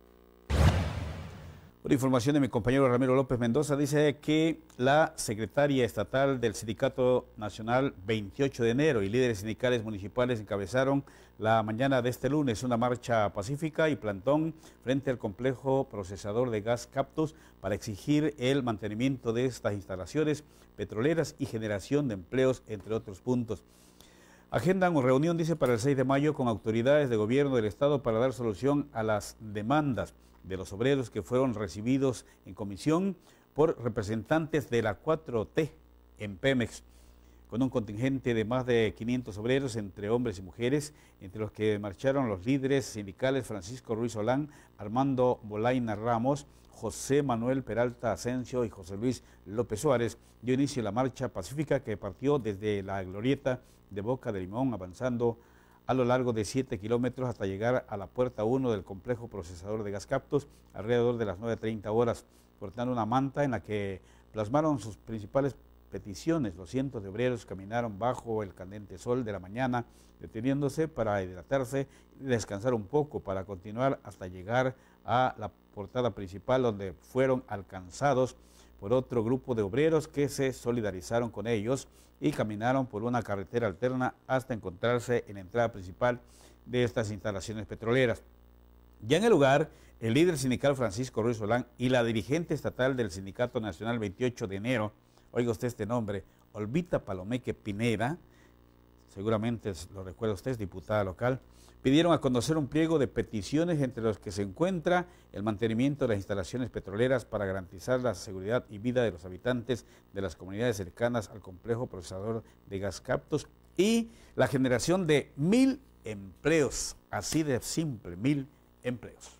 Una información de mi compañero Ramiro López Mendoza dice que la secretaria estatal del Sindicato Nacional veintiocho de enero y líderes sindicales municipales encabezaron la mañana de este lunes una marcha pacífica y plantón frente al complejo procesador de gas Cactus para exigir el mantenimiento de estas instalaciones petroleras y generación de empleos, entre otros puntos. Agendan una reunión, dice, para el seis de mayo con autoridades de gobierno del Estado para dar solución a las demandas de los obreros que fueron recibidos en comisión por representantes de la cuatro T en Pemex, con un contingente de más de quinientos obreros entre hombres y mujeres, entre los que marcharon los líderes sindicales Francisco Ruiz Solán, Armando Bolaina Ramos, José Manuel Peralta Asensio y José Luis López Suárez. Dio inicio a la marcha pacífica que partió desde la glorieta de Boca de Limón, avanzando a lo largo de siete kilómetros hasta llegar a la puerta uno del complejo procesador de gas Cactus alrededor de las nueve treinta horas, portando una manta en la que plasmaron sus principales peticiones. Los cientos de obreros caminaron bajo el candente sol de la mañana, deteniéndose para hidratarse y descansar un poco para continuar hasta llegar a la portada principal, donde fueron alcanzados por otro grupo de obreros que se solidarizaron con ellos y caminaron por una carretera alterna hasta encontrarse en la entrada principal de estas instalaciones petroleras. Ya en el lugar, el líder sindical Francisco Ruiz Solán y la dirigente estatal del Sindicato Nacional veintiocho de enero, oiga usted este nombre, Olvita Palomeque Pineda, seguramente lo recuerda usted, es diputada local, pidieron a conocer un pliego de peticiones entre los que se encuentra el mantenimiento de las instalaciones petroleras para garantizar la seguridad y vida de los habitantes de las comunidades cercanas al complejo procesador de Gascaptos y la generación de mil empleos, así de simple, mil empleos.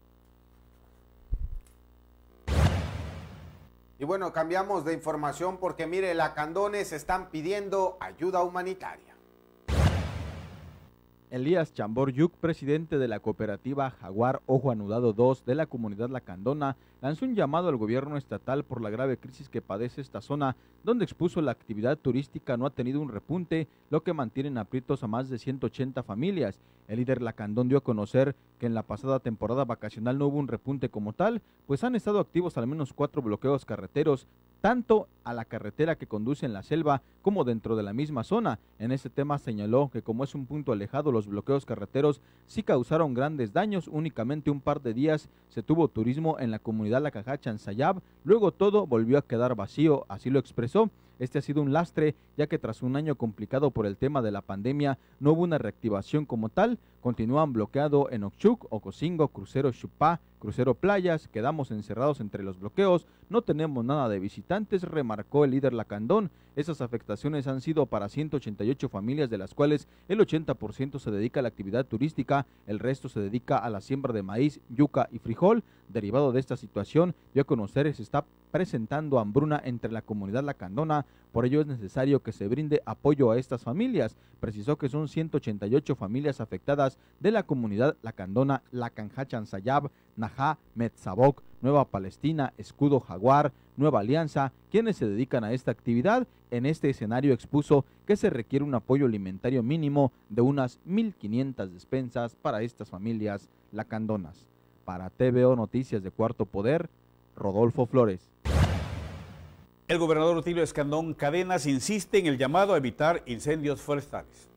Y bueno, cambiamos de información porque mire, lacandones están pidiendo ayuda humanitaria. Elías Chambor Yuc, presidente de la cooperativa Jaguar Ojo Anudado dos de la comunidad lacandona, lanzó un llamado al gobierno estatal por la grave crisis que padece esta zona, donde expuso la actividad turística no ha tenido un repunte, lo que mantiene en aprietos a más de ciento ochenta familias. El líder lacandón dio a conocer que en la pasada temporada vacacional no hubo un repunte como tal, pues han estado activos al menos cuatro bloqueos carreteros, tanto a la carretera que conduce en la selva como dentro de la misma zona. En ese tema señaló que como es un punto alejado, los bloqueos carreteros sí causaron grandes daños. Únicamente un par de días se tuvo turismo en la comunidad Lacajachansayab, luego todo volvió a quedar vacío, así lo expresó. Este ha sido un lastre, ya que tras un año complicado por el tema de la pandemia, no hubo una reactivación como tal. Continúan bloqueado en Ochuc, Ocosingo, Crucero Chupá, Crucero Playas, quedamos encerrados entre los bloqueos, no tenemos nada de visitantes, remarcó el líder lacandón. Esas afectaciones han sido para ciento ochenta y ocho familias, de las cuales el ochenta por ciento se dedica a la actividad turística, el resto se dedica a la siembra de maíz, yuca y frijol. Derivado de esta situación, dio a conocer que se está presentando hambruna entre la comunidad lacandona, por ello es necesario que se brinde apoyo a estas familias. Precisó que son ciento ochenta y ocho familias afectadas de la comunidad lacandona Lacanjachansayab, Najá, Metzaboc, Nueva Palestina, Escudo Jaguar, Nueva Alianza, quienes se dedican a esta actividad. En este escenario expuso que se requiere un apoyo alimentario mínimo de unas mil quinientas despensas para estas familias lacandonas. Para T V O Noticias de Cuarto Poder, Rodolfo Flores. El gobernador Rutilio Escandón Cadenas insiste en el llamado a evitar incendios forestales.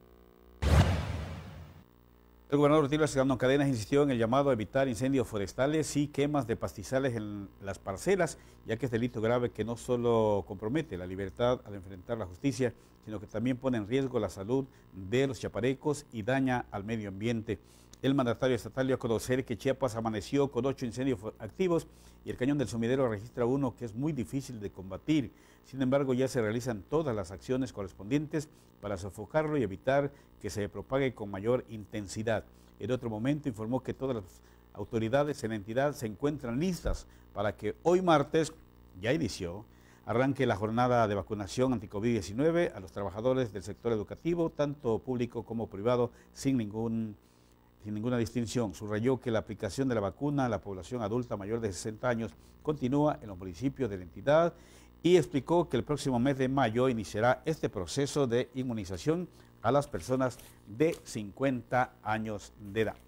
El gobernador Rutilio Escandón Cadenas insistió en el llamado a evitar incendios forestales y quemas de pastizales en las parcelas, ya que es delito grave que no solo compromete la libertad al enfrentar la justicia, sino que también pone en riesgo la salud de los chiaparecos y daña al medio ambiente. El mandatario estatal dio a conocer que Chiapas amaneció con ocho incendios activos y el Cañón del Sumidero registra uno que es muy difícil de combatir. Sin embargo, ya se realizan todas las acciones correspondientes para sofocarlo y evitar que se propague con mayor intensidad. En otro momento informó que todas las autoridades en la entidad se encuentran listas para que hoy martes, ya inició, arranque la jornada de vacunación anti COVID diecinueve a los trabajadores del sector educativo, tanto público como privado, sin ningún sin ninguna distinción. Subrayó que la aplicación de la vacuna a la población adulta mayor de sesenta años continúa en los municipios de la entidad y explicó que el próximo mes de mayo iniciará este proceso de inmunización a las personas de cincuenta años de edad.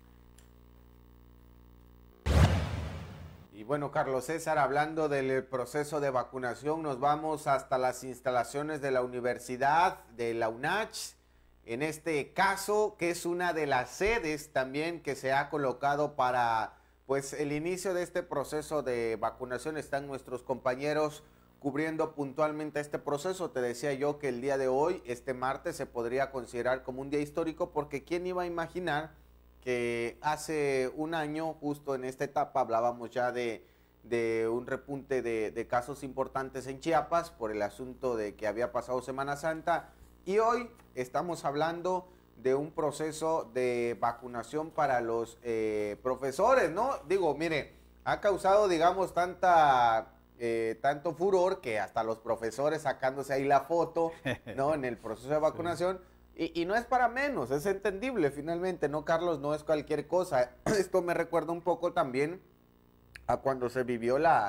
Y bueno, Carlos César, hablando del proceso de vacunación, nos vamos hasta las instalaciones de la Universidad de la UNACH. En este caso, que es una de las sedes también que se ha colocado para pues el inicio de este proceso de vacunación. Están nuestros compañeros cubriendo puntualmente este proceso. Te decía yo que el día de hoy, este martes, se podría considerar como un día histórico, porque ¿quién iba a imaginar que hace un año, justo en esta etapa, hablábamos ya de, de un repunte de, de casos importantes en Chiapas por el asunto de que había pasado Semana Santa? Y hoy estamos hablando de un proceso de vacunación para los eh, profesores, ¿no? Digo, mire, ha causado, digamos, tanta, eh, tanto furor que hasta los profesores sacándose ahí la foto, ¿no? En el proceso de vacunación. Sí. Y, y no es para menos, es entendible finalmente, ¿no, Carlos? No es cualquier cosa. Esto me recuerda un poco también a cuando se vivió la...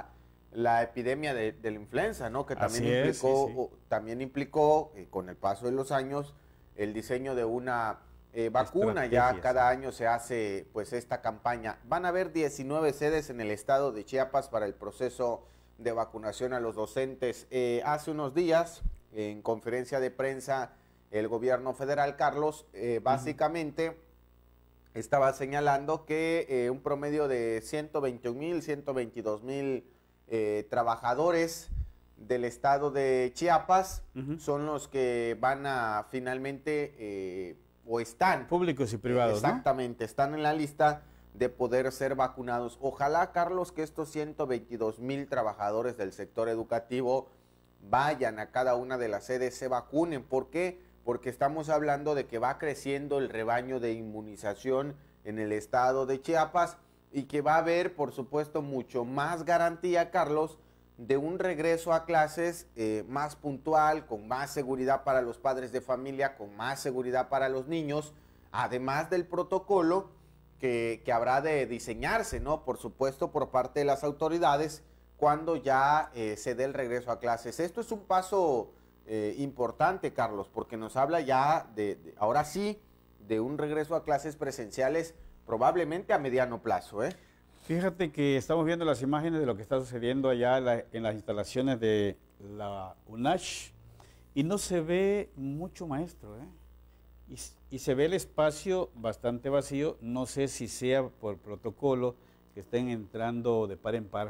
la epidemia de, de la influenza, ¿no? Que también Así es, implicó, sí, sí. también implicó eh, con el paso de los años, el diseño de una eh, vacuna. Ya Estrategias. cada año se hace pues esta campaña. Van a haber diecinueve sedes en el estado de Chiapas para el proceso de vacunación a los docentes. Eh, hace unos días, en conferencia de prensa, el gobierno federal, Carlos, eh, básicamente uh-huh. estaba señalando que eh, un promedio de ciento veintiún mil, ciento veintidós mil eh, trabajadores del estado de Chiapas uh-huh. son los que van a finalmente, eh, o están. Públicos y privados, exactamente, ¿no? Están en la lista de poder ser vacunados. Ojalá, Carlos, que estos ciento veintidós mil trabajadores del sector educativo vayan a cada una de las sedes, se vacunen. ¿Por qué? Porque estamos hablando de que va creciendo el rebaño de inmunización en el estado de Chiapas y que va a haber, por supuesto, mucho más garantía, Carlos, de un regreso a clases eh, más puntual, con más seguridad para los padres de familia, con más seguridad para los niños, además del protocolo que, que habrá de diseñarse, ¿no? Por supuesto, por parte de las autoridades, cuando ya eh, se dé el regreso a clases. Esto es un paso eh, importante, Carlos, porque nos habla ya, de, de ahora sí, de un regreso a clases presenciales probablemente a mediano plazo, ¿eh? Fíjate que estamos viendo las imágenes de lo que está sucediendo allá en, la, en las instalaciones de la UNACH y no se ve mucho maestro, ¿eh? Y, y se ve el espacio bastante vacío. No sé si sea por protocolo que estén entrando de par en par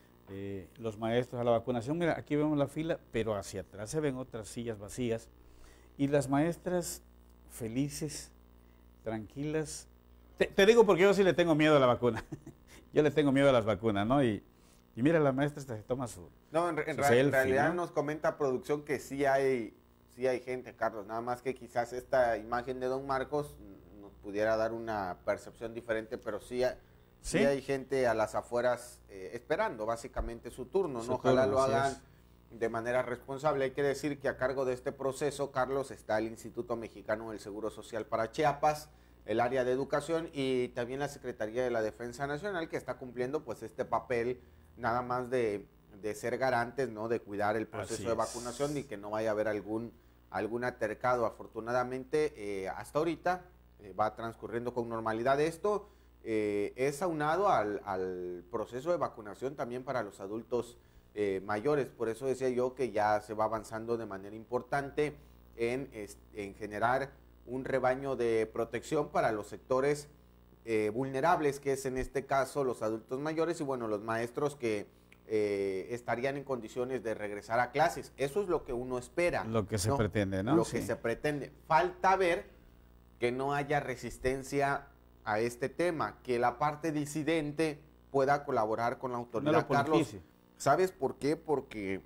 eh, los maestros a la vacunación. Mira, aquí vemos la fila, pero hacia atrás se ven otras sillas vacías y las maestras felices, tranquilas. Te, te digo porque yo sí le tengo miedo a la vacuna. Yo le tengo miedo a las vacunas, ¿no? Y, y mira, la maestra se toma su No, en, en, su ra selfie, en realidad ¿no? Nos comenta producción que sí hay, sí hay gente, Carlos. Nada más que quizás esta imagen de don Marcos nos pudiera dar una percepción diferente, pero sí hay, sí, sí hay gente a las afueras eh, esperando básicamente su turno, su ¿no? Ojalá turno, lo hagan es. de manera responsable. Hay que decir que a cargo de este proceso, Carlos, está el Instituto Mexicano del Seguro Social para Chiapas, el área de educación y también la Secretaría de la Defensa Nacional, que está cumpliendo pues este papel nada más de, de ser garantes, ¿no? De cuidar el proceso Así de es. vacunación y que no vaya a haber algún, algún altercado. Afortunadamente, eh, hasta ahorita eh, va transcurriendo con normalidad. Esto eh, es aunado al, al proceso de vacunación también para los adultos eh, mayores. Por eso decía yo que ya se va avanzando de manera importante en, en generar un rebaño de protección para los sectores eh, vulnerables, que es en este caso los adultos mayores y bueno, los maestros que eh, estarían en condiciones de regresar a clases. Eso es lo que uno espera. Lo que se ¿no? pretende, ¿no? Lo Sí. que se pretende. Falta ver que no haya resistencia a este tema, que la parte disidente pueda colaborar con la autoridad. No lo Carlos, politice. ¿sabes por qué? Porque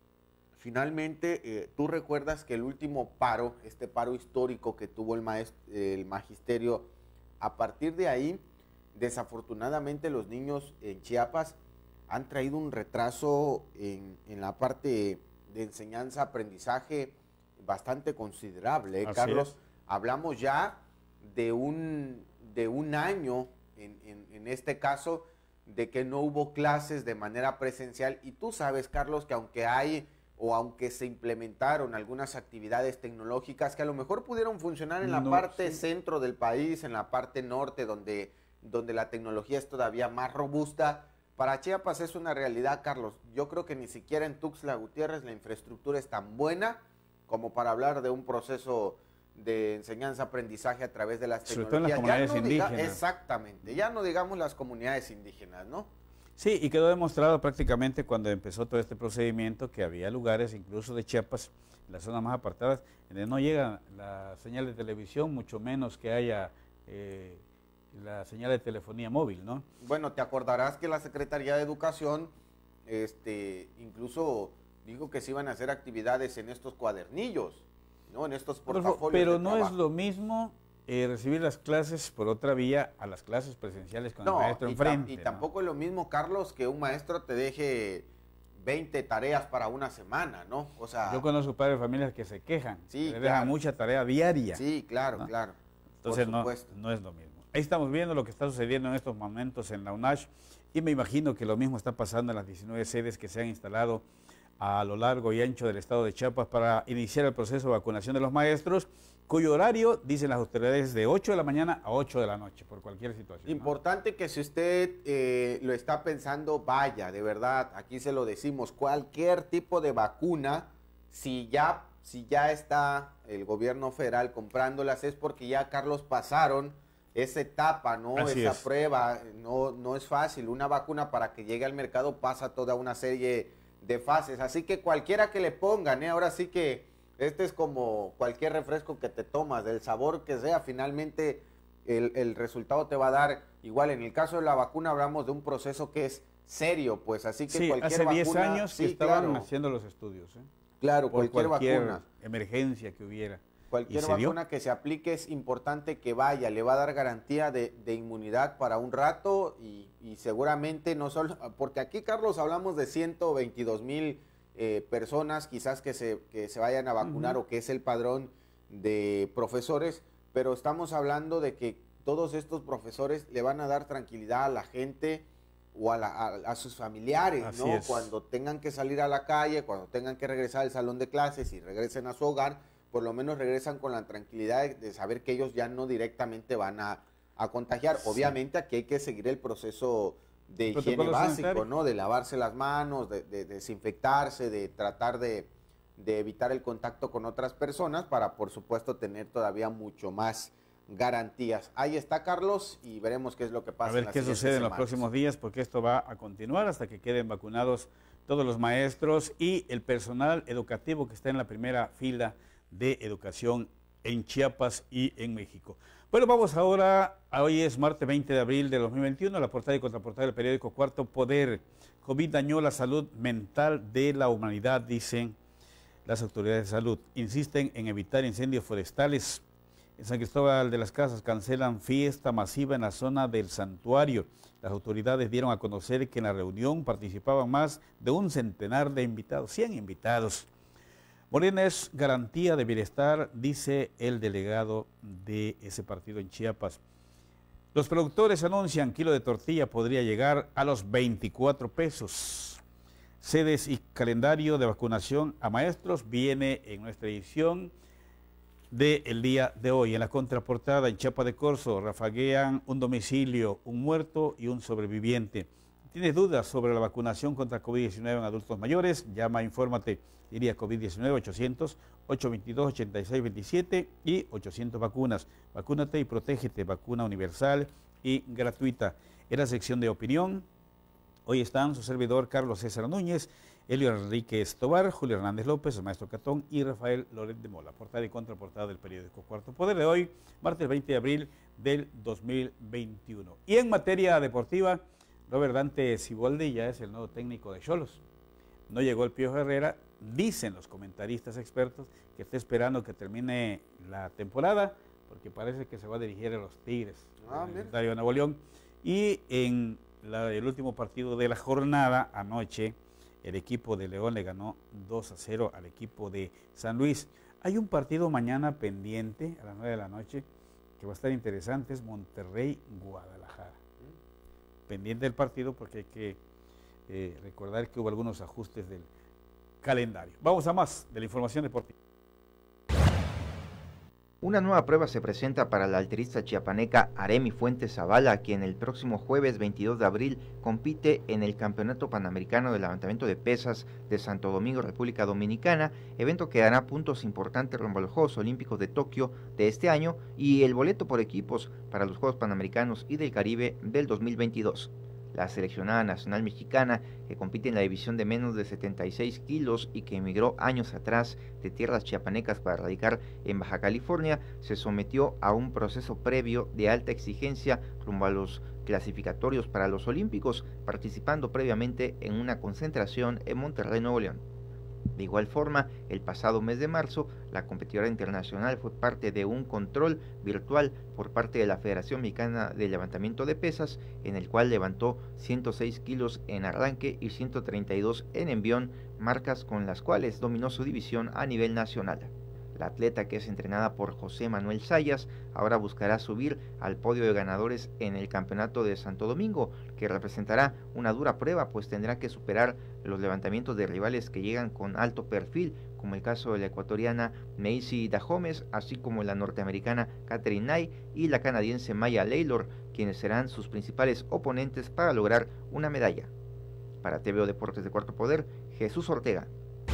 finalmente, eh, tú recuerdas que el último paro, este paro histórico que tuvo el, maest el magisterio, a partir de ahí, desafortunadamente los niños en Chiapas han traído un retraso en, en la parte de enseñanza-aprendizaje bastante considerable, ¿eh, Carlos? Es. Hablamos ya de un, de un año, en, en, en este caso, de que no hubo clases de manera presencial. Y tú sabes, Carlos, que aunque hay o aunque se implementaron algunas actividades tecnológicas que a lo mejor pudieron funcionar en la no, parte sí. centro del país, en la parte norte, donde, donde la tecnología es todavía más robusta, para Chiapas es una realidad, Carlos. Yo creo que ni siquiera en Tuxtla Gutiérrez la infraestructura es tan buena como para hablar de un proceso de enseñanza-aprendizaje a través de las Sobre todo en las tecnologías. comunidades Ya no diga- indígenas. exactamente, ya no digamos las comunidades indígenas, ¿no? Sí, y quedó demostrado prácticamente cuando empezó todo este procedimiento que había lugares, incluso de Chiapas, en las zonas más apartadas, donde no llega la señal de televisión, mucho menos que haya eh, la señal de telefonía móvil, ¿no? Bueno, te acordarás que la Secretaría de Educación este, incluso dijo que se iban a hacer actividades en estos cuadernillos, ¿no? En estos portafolios. Pero de no trabajo. es lo mismo eh, recibir las clases por otra vía a las clases presenciales con No, el maestro y, enfrente. tam- y ¿no? tampoco es lo mismo, Carlos, que un maestro te deje veinte tareas para una semana, ¿no? O sea, Yo conozco padres de familias que se quejan, Sí, que le claro. dejan mucha tarea diaria. sí, claro, ¿no? claro. Entonces por no, supuesto. no es lo mismo. Ahí estamos viendo lo que está sucediendo en estos momentos en la UNACH y me imagino que lo mismo está pasando en las diecinueve sedes que se han instalado a lo largo y ancho del estado de Chiapas para iniciar el proceso de vacunación de los maestros, cuyo horario, dicen las autoridades, de ocho de la mañana a ocho de la noche, por cualquier situación. Importante, ¿no? Que si usted eh, lo está pensando, vaya, de verdad, aquí se lo decimos, cualquier tipo de vacuna, si ya, si ya está el gobierno federal comprándolas, es porque ya, Carlos, pasaron esa etapa, ¿no? Así Esa es. prueba, no, no es fácil. Una vacuna para que llegue al mercado pasa toda una serie de fases, así que cualquiera que le pongan, ¿eh? Ahora sí que este es como cualquier refresco que te tomas, del sabor que sea, finalmente el, el resultado te va a dar igual. En el caso de la vacuna hablamos de un proceso que es serio, pues, así que sí, cualquier hace vacuna... diez años que sí, estaban claro, haciendo los estudios, ¿eh? Claro, Por cualquier, cualquier vacuna. emergencia que hubiera. Cualquier ¿Y se dio? vacuna que se aplique es importante que vaya, le va a dar garantía de, de inmunidad para un rato y, y seguramente no solo, porque aquí, Carlos, hablamos de ciento veintidós mil eh, personas quizás que se, que se vayan a vacunar, uh-huh, o que es el padrón de profesores, pero estamos hablando de que todos estos profesores le van a dar tranquilidad a la gente o a, la, a, a sus familiares, Así ¿no? es. Cuando tengan que salir a la calle, cuando tengan que regresar al salón de clases y regresen a su hogar, por lo menos regresan con la tranquilidad de, de saber que ellos ya no directamente van a, a contagiar. Sí. Obviamente aquí hay que seguir el proceso de higiene básico, sanitario, ¿no? De lavarse las manos, de, de, de desinfectarse, de tratar de, de evitar el contacto con otras personas para, por supuesto, tener todavía mucho más garantías. Ahí está, Carlos, y veremos qué es lo que pasa. A ver en qué sucede en los semanas. próximos días, porque esto va a continuar hasta que queden vacunados todos los maestros y el personal educativo que está en la primera fila de educación en Chiapas y en México. Bueno, vamos ahora, hoy es martes veinte de abril de dos mil veintiuno, la portada y contraportada del periódico Cuarto Poder. COVID dañó la salud mental de la humanidad, dicen las autoridades de salud. Insisten en evitar incendios forestales. En San Cristóbal de las Casas cancelan fiesta masiva en la zona del santuario. Las autoridades dieron a conocer que en la reunión participaban más de un centenar de invitados, cien invitados. Morena es garantía de bienestar, dice el delegado de ese partido en Chiapas. Los productores anuncian kilo de tortilla podría llegar a los veinticuatro pesos. Sedes y calendario de vacunación a maestros viene en nuestra edición del día de hoy. En la contraportada, en Chiapa de Corzo, rafaguean un domicilio, un muerto y un sobreviviente. ¿Tienes dudas sobre la vacunación contra COVID diecinueve en adultos mayores? Llama, infórmate, diría COVID diecinueve, ochocientos, ochocientos veintidós, ochenta y seis veintisiete y ochocientos vacunas. Vacúnate y protégete, vacuna universal y gratuita. En la sección de opinión, hoy están su servidor Carlos César Núñez, Elio Enrique Estobar, Julio Hernández López, el maestro Catón y Rafael Loret de Mola. Portada y contraportada del periódico Cuarto Poder de hoy, martes veinte de abril del dos mil veintiuno. Y en materia deportiva, Robert Dante Siboldi ya es el nuevo técnico de Xolos. No llegó el Pío Herrera, dicen los comentaristas expertos que está esperando que termine la temporada, porque parece que se va a dirigir a los Tigres, ah, de Nuevo León. Y en la, el último partido de la jornada, anoche, el equipo de León le ganó dos a cero al equipo de San Luis. Hay un partido mañana pendiente a las nueve de la noche que va a estar interesante, es Monterrey-Guadalajara. Pendiente del partido porque hay que eh, recordar que hubo algunos ajustes del calendario. Vamos a más de la información deportiva. Una nueva prueba se presenta para la alterista chiapaneca Aremi Fuentes Zavala, quien el próximo jueves veintidós de abril compite en el Campeonato Panamericano de Levantamiento de Pesas de Santo Domingo, República Dominicana, evento que dará puntos importantes rumbo a los Juegos Olímpicos de Tokio de este año y el boleto por equipos para los Juegos Panamericanos y del Caribe del dos mil veintidós. La seleccionada nacional mexicana, que compite en la división de menos de setenta y seis kilos y que emigró años atrás de tierras chiapanecas para radicar en Baja California, se sometió a un proceso previo de alta exigencia rumbo a los clasificatorios para los Olímpicos, participando previamente en una concentración en Monterrey, Nuevo León. De igual forma, el pasado mes de marzo, la competidora internacional fue parte de un control virtual por parte de la Federación Mexicana de Levantamiento de Pesas, en el cual levantó ciento seis kilos en arranque y ciento treinta y dos en envión, marcas con las cuales dominó su división a nivel nacional. La atleta, que es entrenada por José Manuel Sayas, ahora buscará subir al podio de ganadores en el Campeonato de Santo Domingo, que representará una dura prueba, pues tendrá que superar los levantamientos de rivales que llegan con alto perfil, como el caso de la ecuatoriana Macy Dahomes, así como la norteamericana Catherine Nye y la canadiense Maya Laylor, quienes serán sus principales oponentes para lograr una medalla. Para T V O Deportes de Cuarto Poder, Jesús Ortega.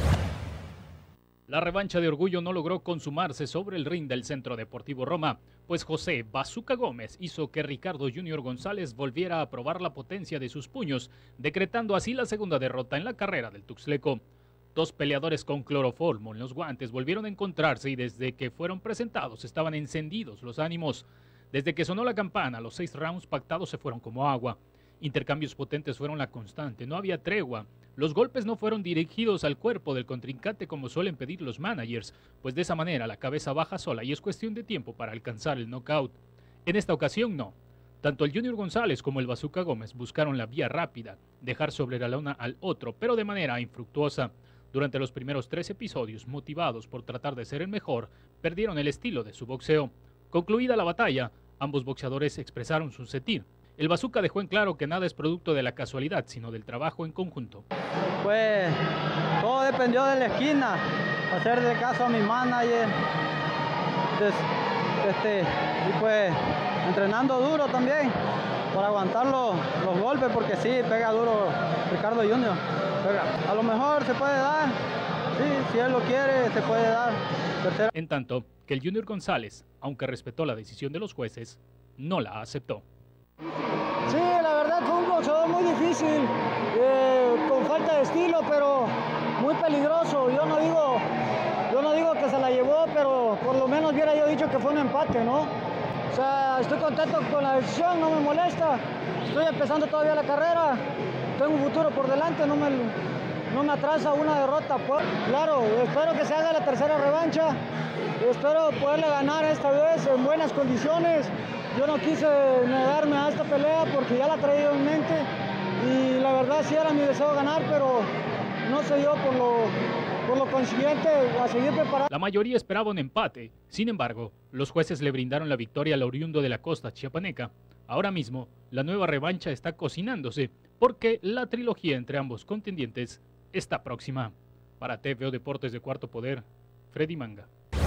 La revancha de orgullo no logró consumarse sobre el ring del Centro Deportivo Roma, pues José Bazooka Gómez hizo que Ricardo Junior González volviera a probar la potencia de sus puños, decretando así la segunda derrota en la carrera del tuxtleco. Dos peleadores con cloroformo en los guantes volvieron a encontrarse y desde que fueron presentados estaban encendidos los ánimos. Desde que sonó la campana, los seis rounds pactados se fueron como agua. Intercambios potentes fueron la constante, no había tregua. Los golpes no fueron dirigidos al cuerpo del contrincante como suelen pedir los managers, pues de esa manera la cabeza baja sola y es cuestión de tiempo para alcanzar el knockout. En esta ocasión no. Tanto el Junior González como el Bazooka Gómez buscaron la vía rápida, dejar sobre la lona al otro, pero de manera infructuosa. Durante los primeros tres episodios, motivados por tratar de ser el mejor, perdieron el estilo de su boxeo. Concluida la batalla, ambos boxeadores expresaron su sentir. El Bazooka dejó en claro que nada es producto de la casualidad, sino del trabajo en conjunto. Pues todo dependió de la esquina, hacerle caso a mi manager, Des, este, y pues entrenando duro también, para aguantar los, los golpes, porque sí, pega duro Ricardo Junior Pega. A lo mejor se puede dar, sí, si él lo quiere, se puede dar. Tercera. En tanto que el Junior González, aunque respetó la decisión de los jueces, no la aceptó. Sí, la verdad fue un boxeador muy difícil, eh, con falta de estilo, pero muy peligroso. Yo no digo, yo no digo que se la llevó, pero por lo menos hubiera yo dicho que fue un empate, ¿no? O sea, estoy contento con la decisión, no me molesta. Estoy empezando todavía la carrera, tengo un futuro por delante, no me, no me atrasa una derrota. Pues, claro, espero que se haga la tercera revancha, espero poderle ganar esta vez en buenas condiciones. Yo no quise negarme a esta pelea porque ya la traía en mente y la verdad sí era mi deseo ganar, pero no se dio, por lo, por lo consiguiente a seguir preparando. La mayoría esperaba un empate, sin embargo, los jueces le brindaron la victoria al oriundo de la costa chiapaneca. Ahora mismo, la nueva revancha está cocinándose porque la trilogía entre ambos contendientes está próxima. Para T V O Deportes de Cuarto Poder, Freddy Manga.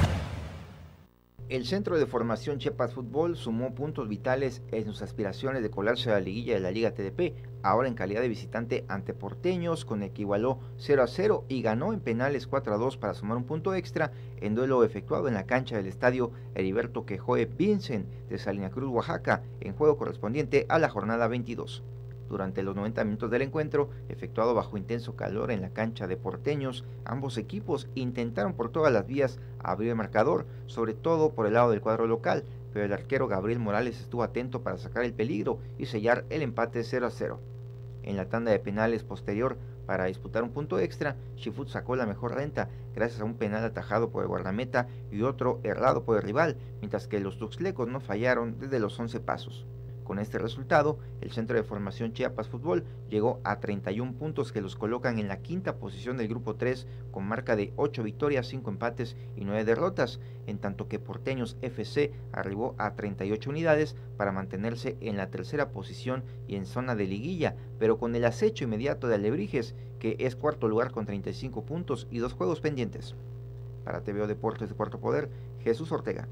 El Centro de Formación Chiapas Fútbol sumó puntos vitales en sus aspiraciones de colarse a la liguilla de la Liga T D P, ahora en calidad de visitante ante Porteños, con el que igualó cero a cero y ganó en penales cuatro a dos para sumar un punto extra en duelo efectuado en la cancha del estadio Heriberto Quejoe Vincent de Salina Cruz, Oaxaca, en juego correspondiente a la jornada veintidós. Durante los noventa minutos del encuentro, efectuado bajo intenso calor en la cancha de Porteños, ambos equipos intentaron por todas las vías abrir el marcador, sobre todo por el lado del cuadro local, pero el arquero Gabriel Morales estuvo atento para sacar el peligro y sellar el empate cero a cero. En la tanda de penales posterior, para disputar un punto extra, Shifut sacó la mejor renta gracias a un penal atajado por el guardameta y otro errado por el rival, mientras que los tuxtlecos no fallaron desde los once pasos. Con este resultado, el Centro de Formación Chiapas Fútbol llegó a treinta y un puntos que los colocan en la quinta posición del grupo tres con marca de ocho victorias, cinco empates y nueve derrotas, en tanto que Porteños F C arribó a treinta y ocho unidades para mantenerse en la tercera posición y en zona de liguilla, pero con el acecho inmediato de Alebrijes, que es cuarto lugar con treinta y cinco puntos y dos juegos pendientes. Para T V O Deportes de Cuarto Poder, Jesús Ortega.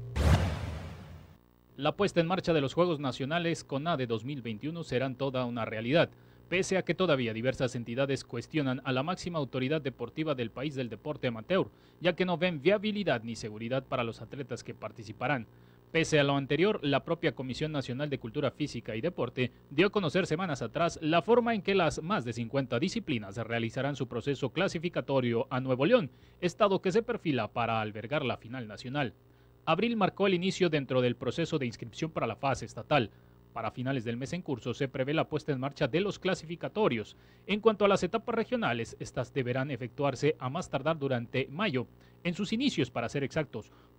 La puesta en marcha de los Juegos Nacionales CONADE dos mil veintiuno serán toda una realidad, pese a que todavía diversas entidades cuestionan a la máxima autoridad deportiva del país del deporte amateur, ya que no ven viabilidad ni seguridad para los atletas que participarán. Pese a lo anterior, la propia Comisión Nacional de Cultura Física y Deporte dio a conocer semanas atrás la forma en que las más de cincuenta disciplinas realizarán su proceso clasificatorio a Nuevo León, estado que se perfila para albergar la final nacional. Abril marcó el inicio dentro del proceso de inscripción para la fase estatal. Para finales del mes en curso se prevé la puesta en marcha de los clasificatorios. En cuanto a las etapas regionales, estas deberán efectuarse a más tardar durante mayo, en sus inicios para ser exactos,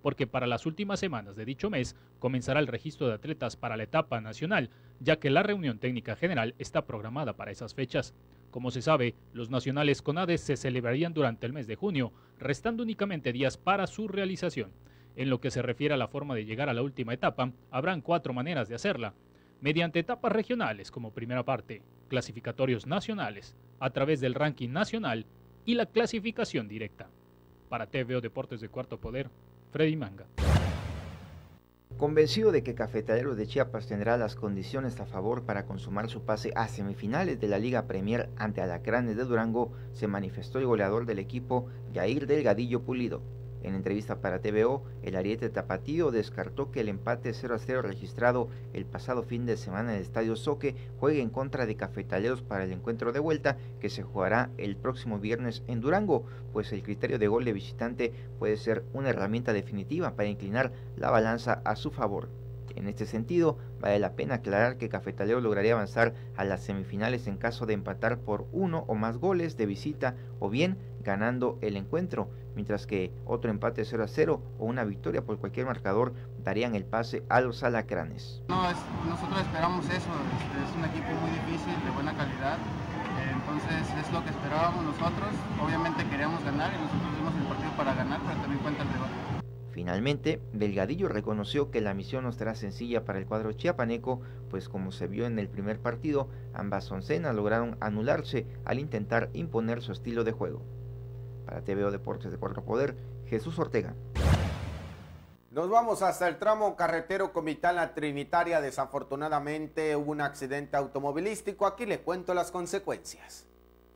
porque para las últimas semanas de dicho mes comenzará el registro de atletas para la etapa nacional, ya que la reunión técnica general está programada para esas fechas. Como se sabe, los nacionales CONADE se celebrarían durante el mes de junio, restando únicamente días para su realización. En lo que se refiere a la forma de llegar a la última etapa, habrán cuatro maneras de hacerla. Mediante etapas regionales como primera parte, clasificatorios nacionales, a través del ranking nacional y la clasificación directa. Para T V O Deportes de Cuarto Poder, Freddy Manga. Convencido de que Cafetaleros de Chiapas tendrá las condiciones a favor para consumar su pase a semifinales de la Liga Premier ante Alacranes de Durango, se manifestó el goleador del equipo, Yair Delgadillo Pulido. En entrevista para T V O, el ariete tapatío descartó que el empate cero a cero registrado el pasado fin de semana en el Estadio Soque juegue en contra de Cafetaleros para el encuentro de vuelta que se jugará el próximo viernes en Durango, pues el criterio de gol de visitante puede ser una herramienta definitiva para inclinar la balanza a su favor. En este sentido, vale la pena aclarar que Cafetaleros lograría avanzar a las semifinales en caso de empatar por uno o más goles de visita o bien ganando el encuentro, mientras que otro empate cero a cero o una victoria por cualquier marcador darían el pase a los alacranes. No, es, nosotros esperamos eso, es, es un equipo muy difícil, de buena calidad, eh, entonces es lo que esperábamos nosotros. Obviamente queríamos ganar y nosotros dimos el partido para ganar, pero también cuenta el rival. Finalmente, Delgadillo reconoció que la misión no será sencilla para el cuadro chiapaneco, pues como se vio en el primer partido, ambas oncenas lograron anularse al intentar imponer su estilo de juego. Para T V O Deportes de Cuarto Poder, Jesús Ortega. Nos vamos hasta el tramo carretero Comitán-La Trinitaria. Desafortunadamente hubo un accidente automovilístico. Aquí le cuento las consecuencias.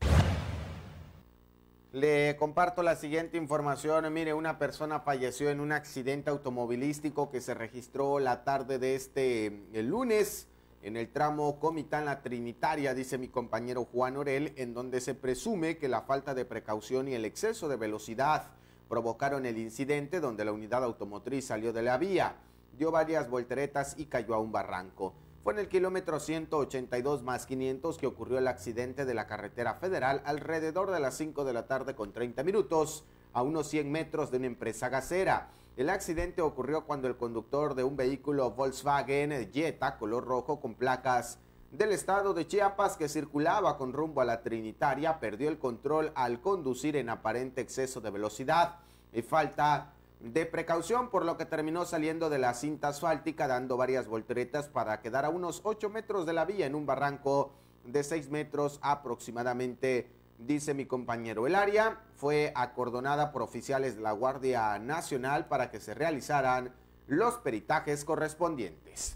Le comparto la siguiente información. Mire, una persona falleció en un accidente automovilístico que se registró la tarde de este el lunes en el tramo Comitán-La Trinitaria, dice mi compañero Juan Orel, en donde se presume que la falta de precaución y el exceso de velocidad provocaron el incidente, donde la unidad automotriz salió de la vía, dio varias volteretas y cayó a un barranco. Fue en el kilómetro ciento ochenta y dos más quinientos que ocurrió el accidente de la carretera federal alrededor de las cinco de la tarde con treinta minutos, a unos cien metros de una empresa gasera. El accidente ocurrió cuando el conductor de un vehículo Volkswagen Jetta color rojo con placas del estado de Chiapas que circulaba con rumbo a la Trinitaria perdió el control al conducir en aparente exceso de velocidad y falta de precaución, por lo que terminó saliendo de la cinta asfáltica dando varias volteretas para quedar a unos ocho metros de la vía en un barranco de seis metros aproximadamente, dice mi compañero. El área fue acordonada por oficiales de la Guardia Nacional para que se realizaran los peritajes correspondientes.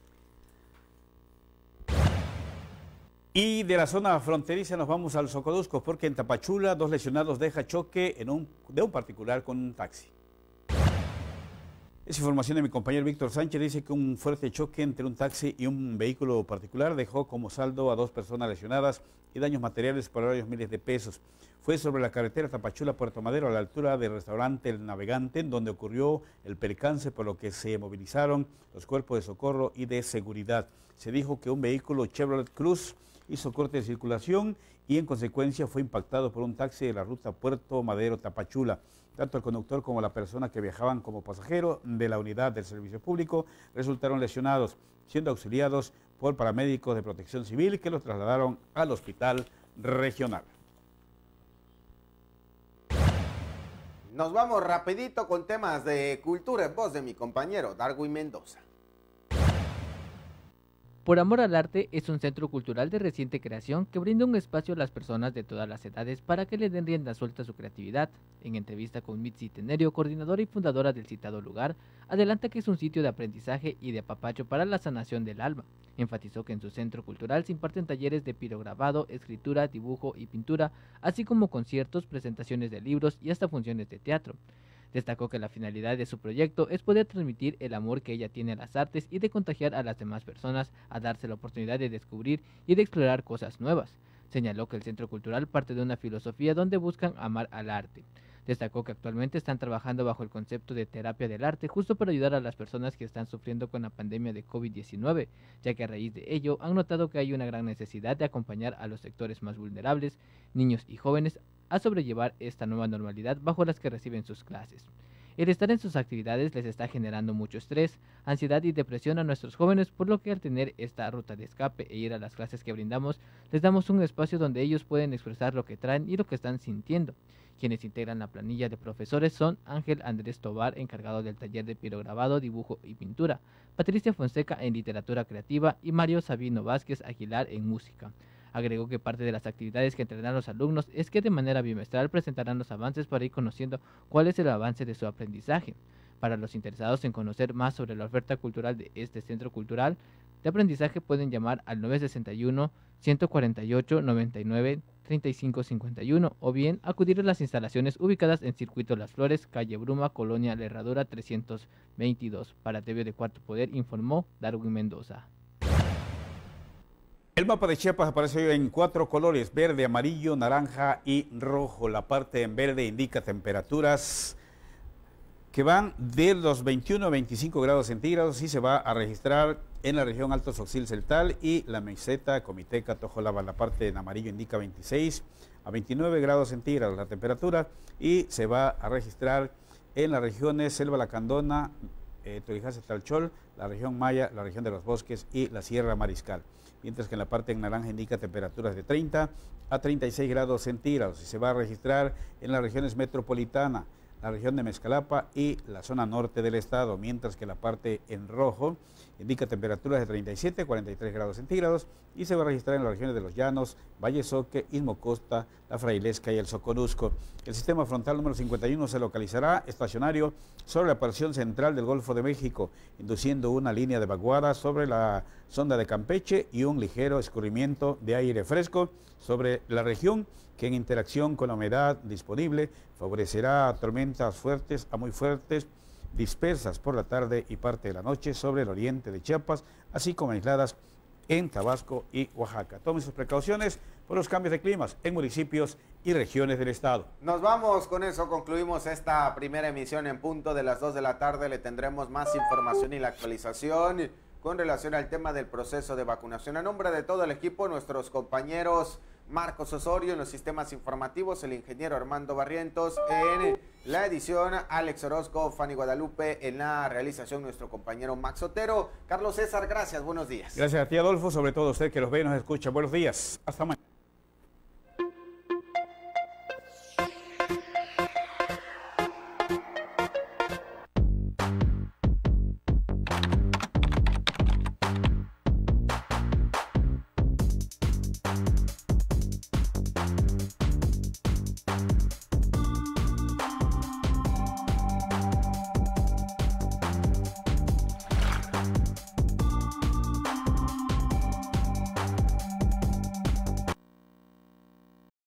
Y de la zona fronteriza nos vamos al Socodusco, porque en Tapachula dos lesionados deja choque en un, de un particular con un taxi. Es información de mi compañero Víctor Sánchez. Dice que un fuerte choque entre un taxi y un vehículo particular dejó como saldo a dos personas lesionadas y daños materiales por varios miles de pesos. Fue sobre la carretera Tapachula-Puerto Madero, a la altura del restaurante El Navegante, en donde ocurrió el percance, por lo que se movilizaron los cuerpos de socorro y de seguridad. Se dijo que un vehículo Chevrolet Cruz hizo corte de circulación y en consecuencia fue impactado por un taxi de la ruta Puerto Madero-Tapachula. Tanto el conductor como la persona que viajaban como pasajero de la unidad del servicio público resultaron lesionados, siendo auxiliados por paramédicos de protección civil que los trasladaron al hospital regional. Nos vamos rapidito con temas de cultura en voz de mi compañero Darwin Mendoza. Por Amor al Arte es un centro cultural de reciente creación que brinda un espacio a las personas de todas las edades para que le den rienda suelta a su creatividad. En entrevista con Mitzi Tenerio, coordinadora y fundadora del citado lugar, adelanta que es un sitio de aprendizaje y de apapacho para la sanación del alma. Enfatizó que en su centro cultural se imparten talleres de pirograbado, escritura, dibujo y pintura, así como conciertos, presentaciones de libros y hasta funciones de teatro. Destacó que la finalidad de su proyecto es poder transmitir el amor que ella tiene a las artes y de contagiar a las demás personas a darse la oportunidad de descubrir y de explorar cosas nuevas. Señaló que el Centro Cultural parte de una filosofía donde buscan amar al arte. Destacó que actualmente están trabajando bajo el concepto de terapia del arte justo para ayudar a las personas que están sufriendo con la pandemia de COVID diecinueve, ya que a raíz de ello han notado que hay una gran necesidad de acompañar a los sectores más vulnerables, niños y jóvenes, a sobrellevar esta nueva normalidad bajo las que reciben sus clases. El estar en sus actividades les está generando mucho estrés, ansiedad y depresión a nuestros jóvenes, por lo que al tener esta ruta de escape e ir a las clases que brindamos, les damos un espacio donde ellos pueden expresar lo que traen y lo que están sintiendo. Quienes integran la planilla de profesores son Ángel Andrés Tobar, encargado del taller de pirograbado, dibujo y pintura, Patricia Fonseca en literatura creativa y Mario Sabino Vázquez Aguilar en música. Agregó que parte de las actividades que entrenan los alumnos es que de manera bimestral presentarán los avances para ir conociendo cuál es el avance de su aprendizaje. Para los interesados en conocer más sobre la oferta cultural de este centro cultural de aprendizaje pueden llamar al nueve sesenta y uno, ciento cuarenta y ocho, noventa y nueve, treinta y cinco cincuenta y uno o bien acudir a las instalaciones ubicadas en Circuito Las Flores, calle Bruma, Colonia La Herradura trescientos veintidós. Para T V de Cuarto Poder informó Darwin Mendoza. El mapa de Chiapas aparece hoy en cuatro colores: verde, amarillo, naranja y rojo. La parte en verde indica temperaturas que van de los veintiuno a veinticinco grados centígrados y se va a registrar en la región Alto Soxil Celtal y la meseta Comiteca Tojolaba. La parte en amarillo indica veintiséis a veintinueve grados centígrados la temperatura y se va a registrar en las regiones Selva Lacandona, eh, Torijás Talchol, la región Maya, la región de los Bosques y la Sierra Mariscal. Mientras que en la parte en naranja indica temperaturas de treinta a treinta y seis grados centígrados y se va a registrar en las regiones metropolitana, la región de Mezcalapa y la zona norte del estado, mientras que la parte en rojo indica temperaturas de treinta y siete a cuarenta y tres grados centígrados y se va a registrar en las regiones de Los Llanos, Valle Soque, Istmo Costa, La Frailesca y el Soconusco. El sistema frontal número cincuenta y uno se localizará estacionario sobre la porción central del Golfo de México, induciendo una línea de vaguada sobre la sonda de Campeche y un ligero escurrimiento de aire fresco sobre la región, que en interacción con la humedad disponible favorecerá tormentas fuertes a muy fuertes dispersas por la tarde y parte de la noche sobre el oriente de Chiapas, así como aisladas en Tabasco y Oaxaca. Tomen sus precauciones por los cambios de climas en municipios y regiones del estado. Nos vamos, con eso concluimos esta primera emisión en punto de las dos de la tarde. Le tendremos más información y la actualización con relación al tema del proceso de vacunación. A nombre de todo el equipo, nuestros compañeros Marcos Osorio en los sistemas informativos, el ingeniero Armando Barrientos en la edición, Alex Orozco, Fanny Guadalupe en la realización, nuestro compañero Max Otero. Carlos César, gracias, buenos días. Gracias a ti, Adolfo, sobre todo a usted que los ve y nos escucha. Buenos días, hasta mañana.